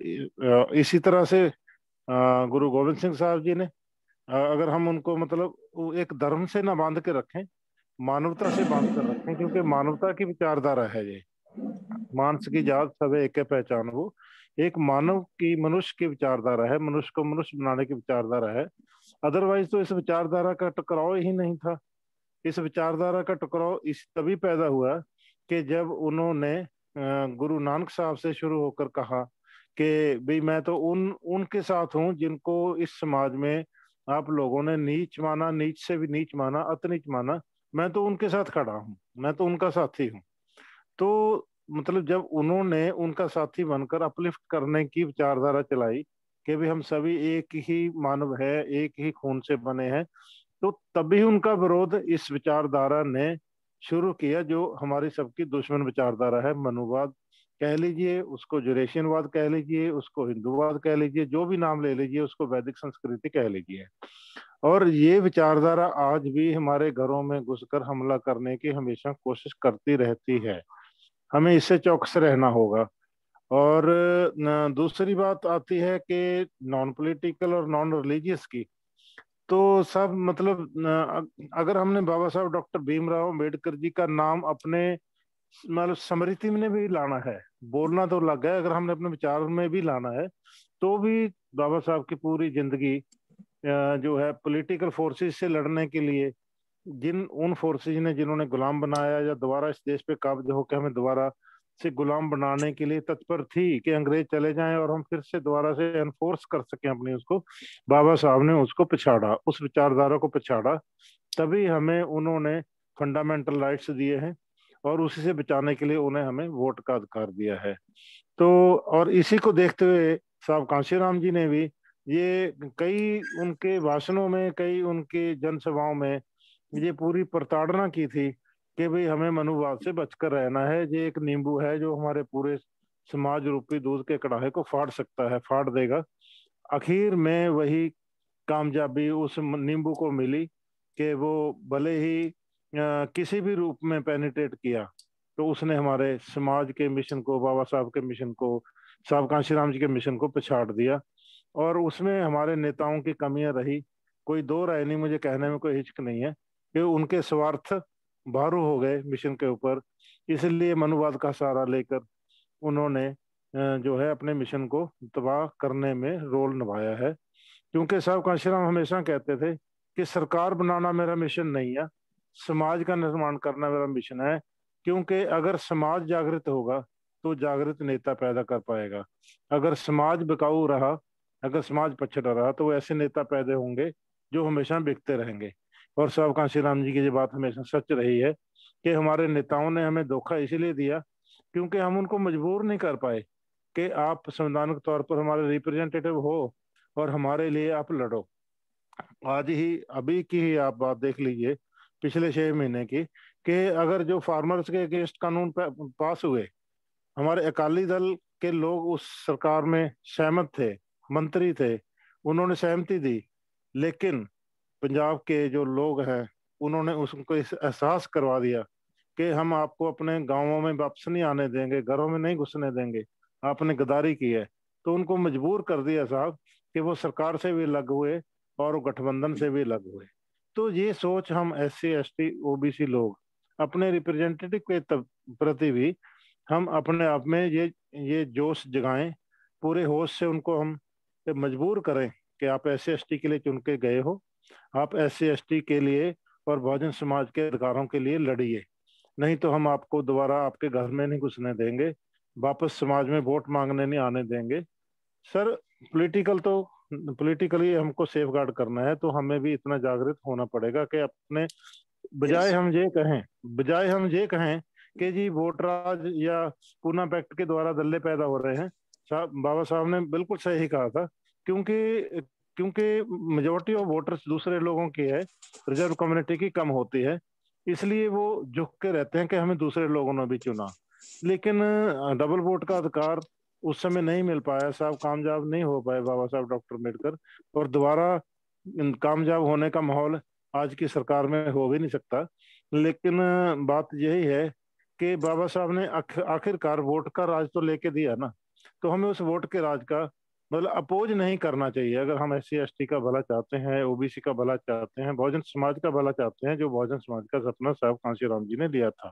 D: इसी तरह से गुरु गोविंद सिंह साहब जी ने, अगर हम उनको मतलब एक धर्म से ना बांध के रखें, मानवता से बांध कर रखें, क्योंकि मानवता की विचारधारा है ये। मानस की जात सब एक पहचान, वो एक मानव की मनुष्य की विचारधारा है, मनुष्य को मनुष्य बनाने की विचारधारा है। अदरवाइज तो इस विचारधारा का टकराव ही नहीं था। इस विचारधारा का टकराव इस तभी पैदा हुआ कि जब उन्होंने गुरु नानक साहब से शुरू होकर कहा कि भाई मैं तो उन उनके साथ हूँ जिनको इस समाज में आप लोगों ने नीच माना, नीच से भी नीच माना, अति नीच माना, मैं तो उनके साथ खड़ा हूँ, मैं तो उनका साथी हूँ। तो मतलब जब उन्होंने उनका साथी बनकर अपलिफ्ट करने की विचारधारा चलाई कि भी हम सभी एक ही मानव है, एक ही खून से बने हैं, तो तभी उनका विरोध इस विचारधारा ने शुरू किया जो हमारी सबकी दुश्मन विचारधारा है। मनुवाद कह लीजिए, उसको जुरेशियनवाद कह लीजिए, उसको हिंदूवाद कह लीजिए, जो भी नाम ले लीजिए, उसको वैदिक संस्कृति कह लीजिए। और ये विचारधारा आज भी हमारे घरों में घुसकर हमला करने की हमेशा कोशिश करती रहती है। हमें इससे चौकस रहना होगा। और दूसरी बात आती है कि नॉन पॉलिटिकल और नॉन रिलीजियस की, तो सब मतलब अगर हमने बाबा साहब डॉक्टर भीमराव अम्बेडकर जी का नाम अपने मतलब स्मृति में भी लाना है, बोलना तो लग गया, अगर हमने अपने विचार में भी लाना है तो भी बाबा साहब की पूरी जिंदगी जो है पॉलिटिकल फोर्सेस से लड़ने के लिए, जिन उन फोर्सेस ने जिन्होंने गुलाम बनाया या दोबारा इस देश पे काबिज होकर हमें दोबारा से गुलाम बनाने के लिए तत्पर थी कि अंग्रेज चले जाएं और हम फिर से दोबारा से एनफोर्स कर सकें अपनी उसको, बाबा साहब ने उसको पिछाड़ा, उस विचारधारा को पिछाड़ा। तभी हमें उन्होंने फंडामेंटल राइट्स दिए हैं और उसी से बचाने के लिए उन्हें हमें वोट का अधिकार दिया है। तो और इसी को देखते हुए साहब कांशीराम जी ने भी ये कई उनके भाषणों में, कई उनके जनसभाओं में ये पूरी प्रताड़ना की थी कि भाई हमें मनुवाद से बचकर रहना है, ये एक नींबू है जो हमारे पूरे समाज रूपी दूध के कड़ाहे को फाड़ सकता है, फाड़ देगा। आखिर में वही कामयाबी उस नींबू को मिली कि वो भले ही आ, किसी भी रूप में पेनिट्रेट किया तो उसने हमारे समाज के मिशन को, बाबा साहब के मिशन को, साहब कांशीराम जी के मिशन को पछाड़ दिया। और उसमें हमारे नेताओं की कमियां रही, कोई दो राय नहीं, मुझे कहने में कोई हिचक नहीं है कि उनके स्वार्थ भारू हो गए मिशन के ऊपर, इसलिए मनुवाद का सहारा लेकर उन्होंने जो है अपने मिशन को तबाह करने में रोल निभाया है। क्योंकि साहब कांशीराम हमेशा कहते थे कि सरकार बनाना मेरा मिशन नहीं है, समाज का निर्माण करना मेरा मिशन है। क्योंकि अगर समाज जागृत होगा तो जागृत नेता पैदा कर पाएगा। अगर समाज बिकाऊ रहा, अगर समाज पछड़ा रहा, तो वो ऐसे नेता पैदा होंगे जो हमेशा बिकते रहेंगे। और साहब कांशीराम जी की ये बात हमेशा सच रही है कि हमारे नेताओं ने हमें धोखा इसलिए दिया क्योंकि हम उनको मजबूर नहीं कर पाए कि आप संवैधानिक तौर पर हमारे रिप्रेजेंटेटिव हो और हमारे लिए आप लड़ो। आज ही अभी की ही आप बात देख लीजिए, पिछले छह महीने की, कि अगर जो फार्मर्स के अगेंस्ट कानून पास हुए, हमारे अकाली दल के लोग उस सरकार में सहमत थे, मंत्री थे, उन्होंने सहमति दी, लेकिन पंजाब के जो लोग हैं उन्होंने उसको एहसास करवा दिया कि हम आपको अपने गांवों में वापस नहीं आने देंगे, घरों में नहीं घुसने देंगे, आपने गद्दारी की है। तो उनको मजबूर कर दिया साहब कि वो सरकार से भी अलग हुए और गठबंधन से भी अलग हुए। तो ये सोच हम S C S T O B C लोग अपने रिप्रेजेंटेटिव के प्रति भी हम अपने आप में ये ये जोश जगाएं, पूरे होश से उनको हम मजबूर करें कि आप एस सी एस टी के लिए चुन के गए हो, आप एस सी एस टी के लिए और बहुजन समाज के अधिकारों के लिए लड़िए, नहीं तो हम आपको दोबारा आपके घर में नहीं घुसने देंगे, वापस समाज में वोट मांगने नहीं आने देंगे। सर पॉलिटिकल तो पॉलिटिकली हमको सेफ गार्ड करना है, तो हमें भी इतना जागृत होना पड़ेगा कि अपने बजाय हम ये कहें बजाय हम ये कहें कि जी वोट राज या पूना पैक्ट के द्वारा दल्ले पैदा हो रहे हैं। साहब बाबा साहब ने बिल्कुल सही कहा था, क्योंकि क्योंकि मेजोरिटी ऑफ वोटर्स दूसरे लोगों की है, रिजर्व कम्युनिटी की कम होती है, इसलिए वो झुक के रहते हैं कि हमें दूसरे लोगों ने भी चुना। लेकिन डबल वोट का अधिकार उस समय नहीं मिल पाया साहब, कामयाब नहीं हो पाए बाबा साहब डॉक्टर अम्बेडकर, और दोबारा कामयाब होने का माहौल आज की सरकार में हो भी नहीं सकता। लेकिन बात यही है कि बाबा साहब ने आखिरकार वोट का राज तो लेके दिया ना, तो हमें उस वोट के राज का मतलब अपोज नहीं करना चाहिए। अगर हम एस सी एस टी का भला चाहते हैं, ओ बी सी का भला चाहते हैं, बहुजन समाज का भला चाहते हैं, जो बहुजन समाज का सपना साहब कांशीराम जी ने लिया था,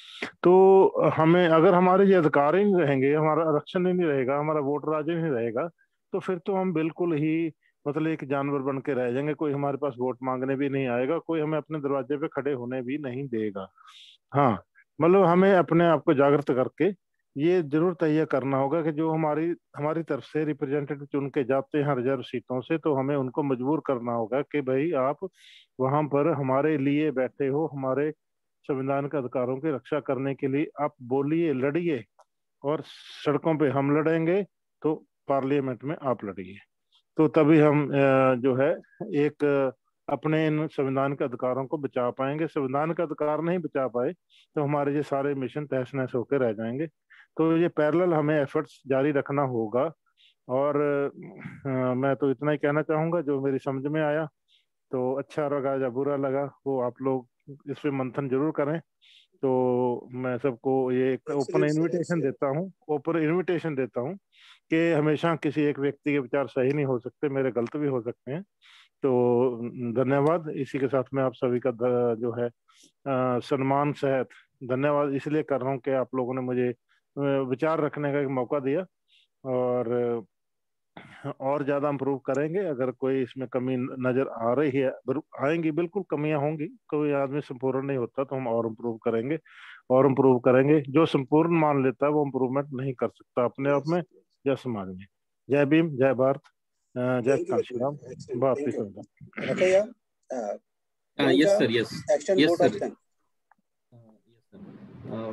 D: तो हमें अगर हमारे ये अधिकार ही नहीं रहेंगे, हमारा आरक्षण ही नहीं रहेगा, हमारा वोट राज ही नहीं रहेगा, तो फिर तो हम बिल्कुल ही मतलब एक जानवर बन के रह जाएंगे। कोई हमारे पास वोट मांगने भी नहीं आएगा, कोई हमें अपने दरवाजे पे खड़े होने भी नहीं देगा। हाँ, मतलब हमें अपने आप को जागृत करके ये जरूर तय करना होगा कि जो हमारी हमारी तरफ से रिप्रेजेंटेटिव चुन के जाते हैं रिजर्व सीटों से, तो हमें उनको मजबूर करना होगा कि भाई आप वहां पर हमारे लिए बैठे हो, हमारे संविधान के अधिकारों की रक्षा करने के लिए आप बोलिए, लड़िए, और सड़कों पे हम लड़ेंगे तो पार्लियामेंट में आप लड़िए, तो तभी हम जो है एक अपने इन संविधान के अधिकारों को बचा पाएंगे। संविधान का अधिकार नहीं बचा पाए तो हमारे ये सारे मिशन तहस नहस होकर रह जाएंगे। तो ये पैरेलल हमें एफर्ट्स जारी रखना होगा। और आ, मैं तो इतना ही कहना चाहूंगा, जो मेरी समझ में आया, तो अच्छा लगा या बुरा लगा वो आप लोग इस पे मंथन जरूर करें। तो मैं सबको ये एक ओपन इनविटेशन देता हूँ ओपन इनविटेशन देता हूँ कि हमेशा किसी एक व्यक्ति के विचार सही नहीं हो सकते, मेरे गलत भी हो सकते हैं। तो धन्यवाद। इसी के साथ मैं आप सभी का जो है आ, सम्मान सहित धन्यवाद इसलिए कर रहा हूँ कि आप लोगों ने मुझे विचार रखने का एक मौका दिया, और और ज्यादा इम्प्रूव करेंगे। अगर कोई इसमें कमी नजर आ रही है, आएंगी, बिल्कुल कमियां होंगी, कोई आदमी संपूर्ण नहीं होता, तो हम और इम्प्रूव करेंगे और इम्प्रूव करेंगे। जो संपूर्ण मान लेता है वो इम्प्रूवमेंट नहीं कर सकता अपने आप में या समाज में। जय भीम, जय भारत, जय कांशीराम, भारतीय संविधान।
B: Yes sir, yes yes sir.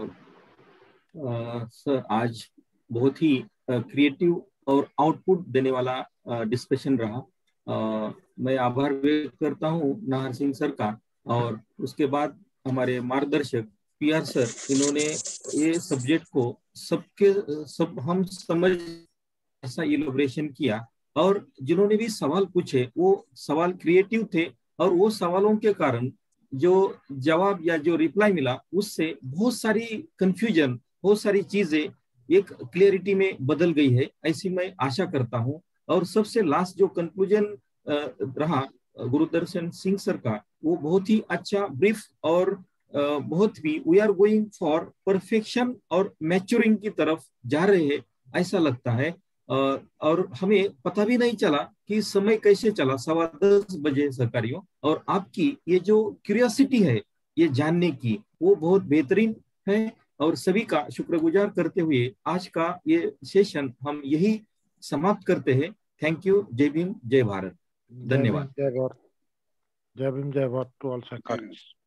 B: Sir, आज बहुत ही क्रिएटिव और आउटपुट देने वाला डिस्कशन रहा। uh, मैं आभार व्यक्त करता हूँ नाहर सिंह सर का, और उसके बाद हमारे मार्गदर्शक पी आर सर, इन्होंने ये सब्जेक्ट को सबके सब हम समझ ऐसा इलोब्रेशन किया, और जिन्होंने भी सवाल पूछे वो सवाल क्रिएटिव थे, और वो सवालों के कारण जो जवाब या जो रिप्लाई मिला उससे बहुत सारी कंफ्यूजन, बहुत सारी चीजें एक क्लियरिटी में बदल गई है, ऐसी मैं आशा करता हूं। और सबसे लास्ट जो कंक्लूजन रहा गुरुदर्शन सिंह सर का, वो बहुत ही अच्छा ब्रीफ, और बहुत भी we are going for perfection और मैच्योरिंग की तरफ जा रहे हैं ऐसा लगता है। और हमें पता भी नहीं चला कि समय कैसे चला, सवा दस बजे सरकारियों, और आपकी ये जो क्यूरियोसिटी है ये जानने की, वो बहुत बेहतरीन है। और सभी का शुक्रगुजार करते हुए आज का ये सेशन हम यही समाप्त करते हैं। Thank you. जय भीम, जय भारत। धन्यवाद।
D: जय भारत, जय भीम, जय भारत टू ऑल सहकारी।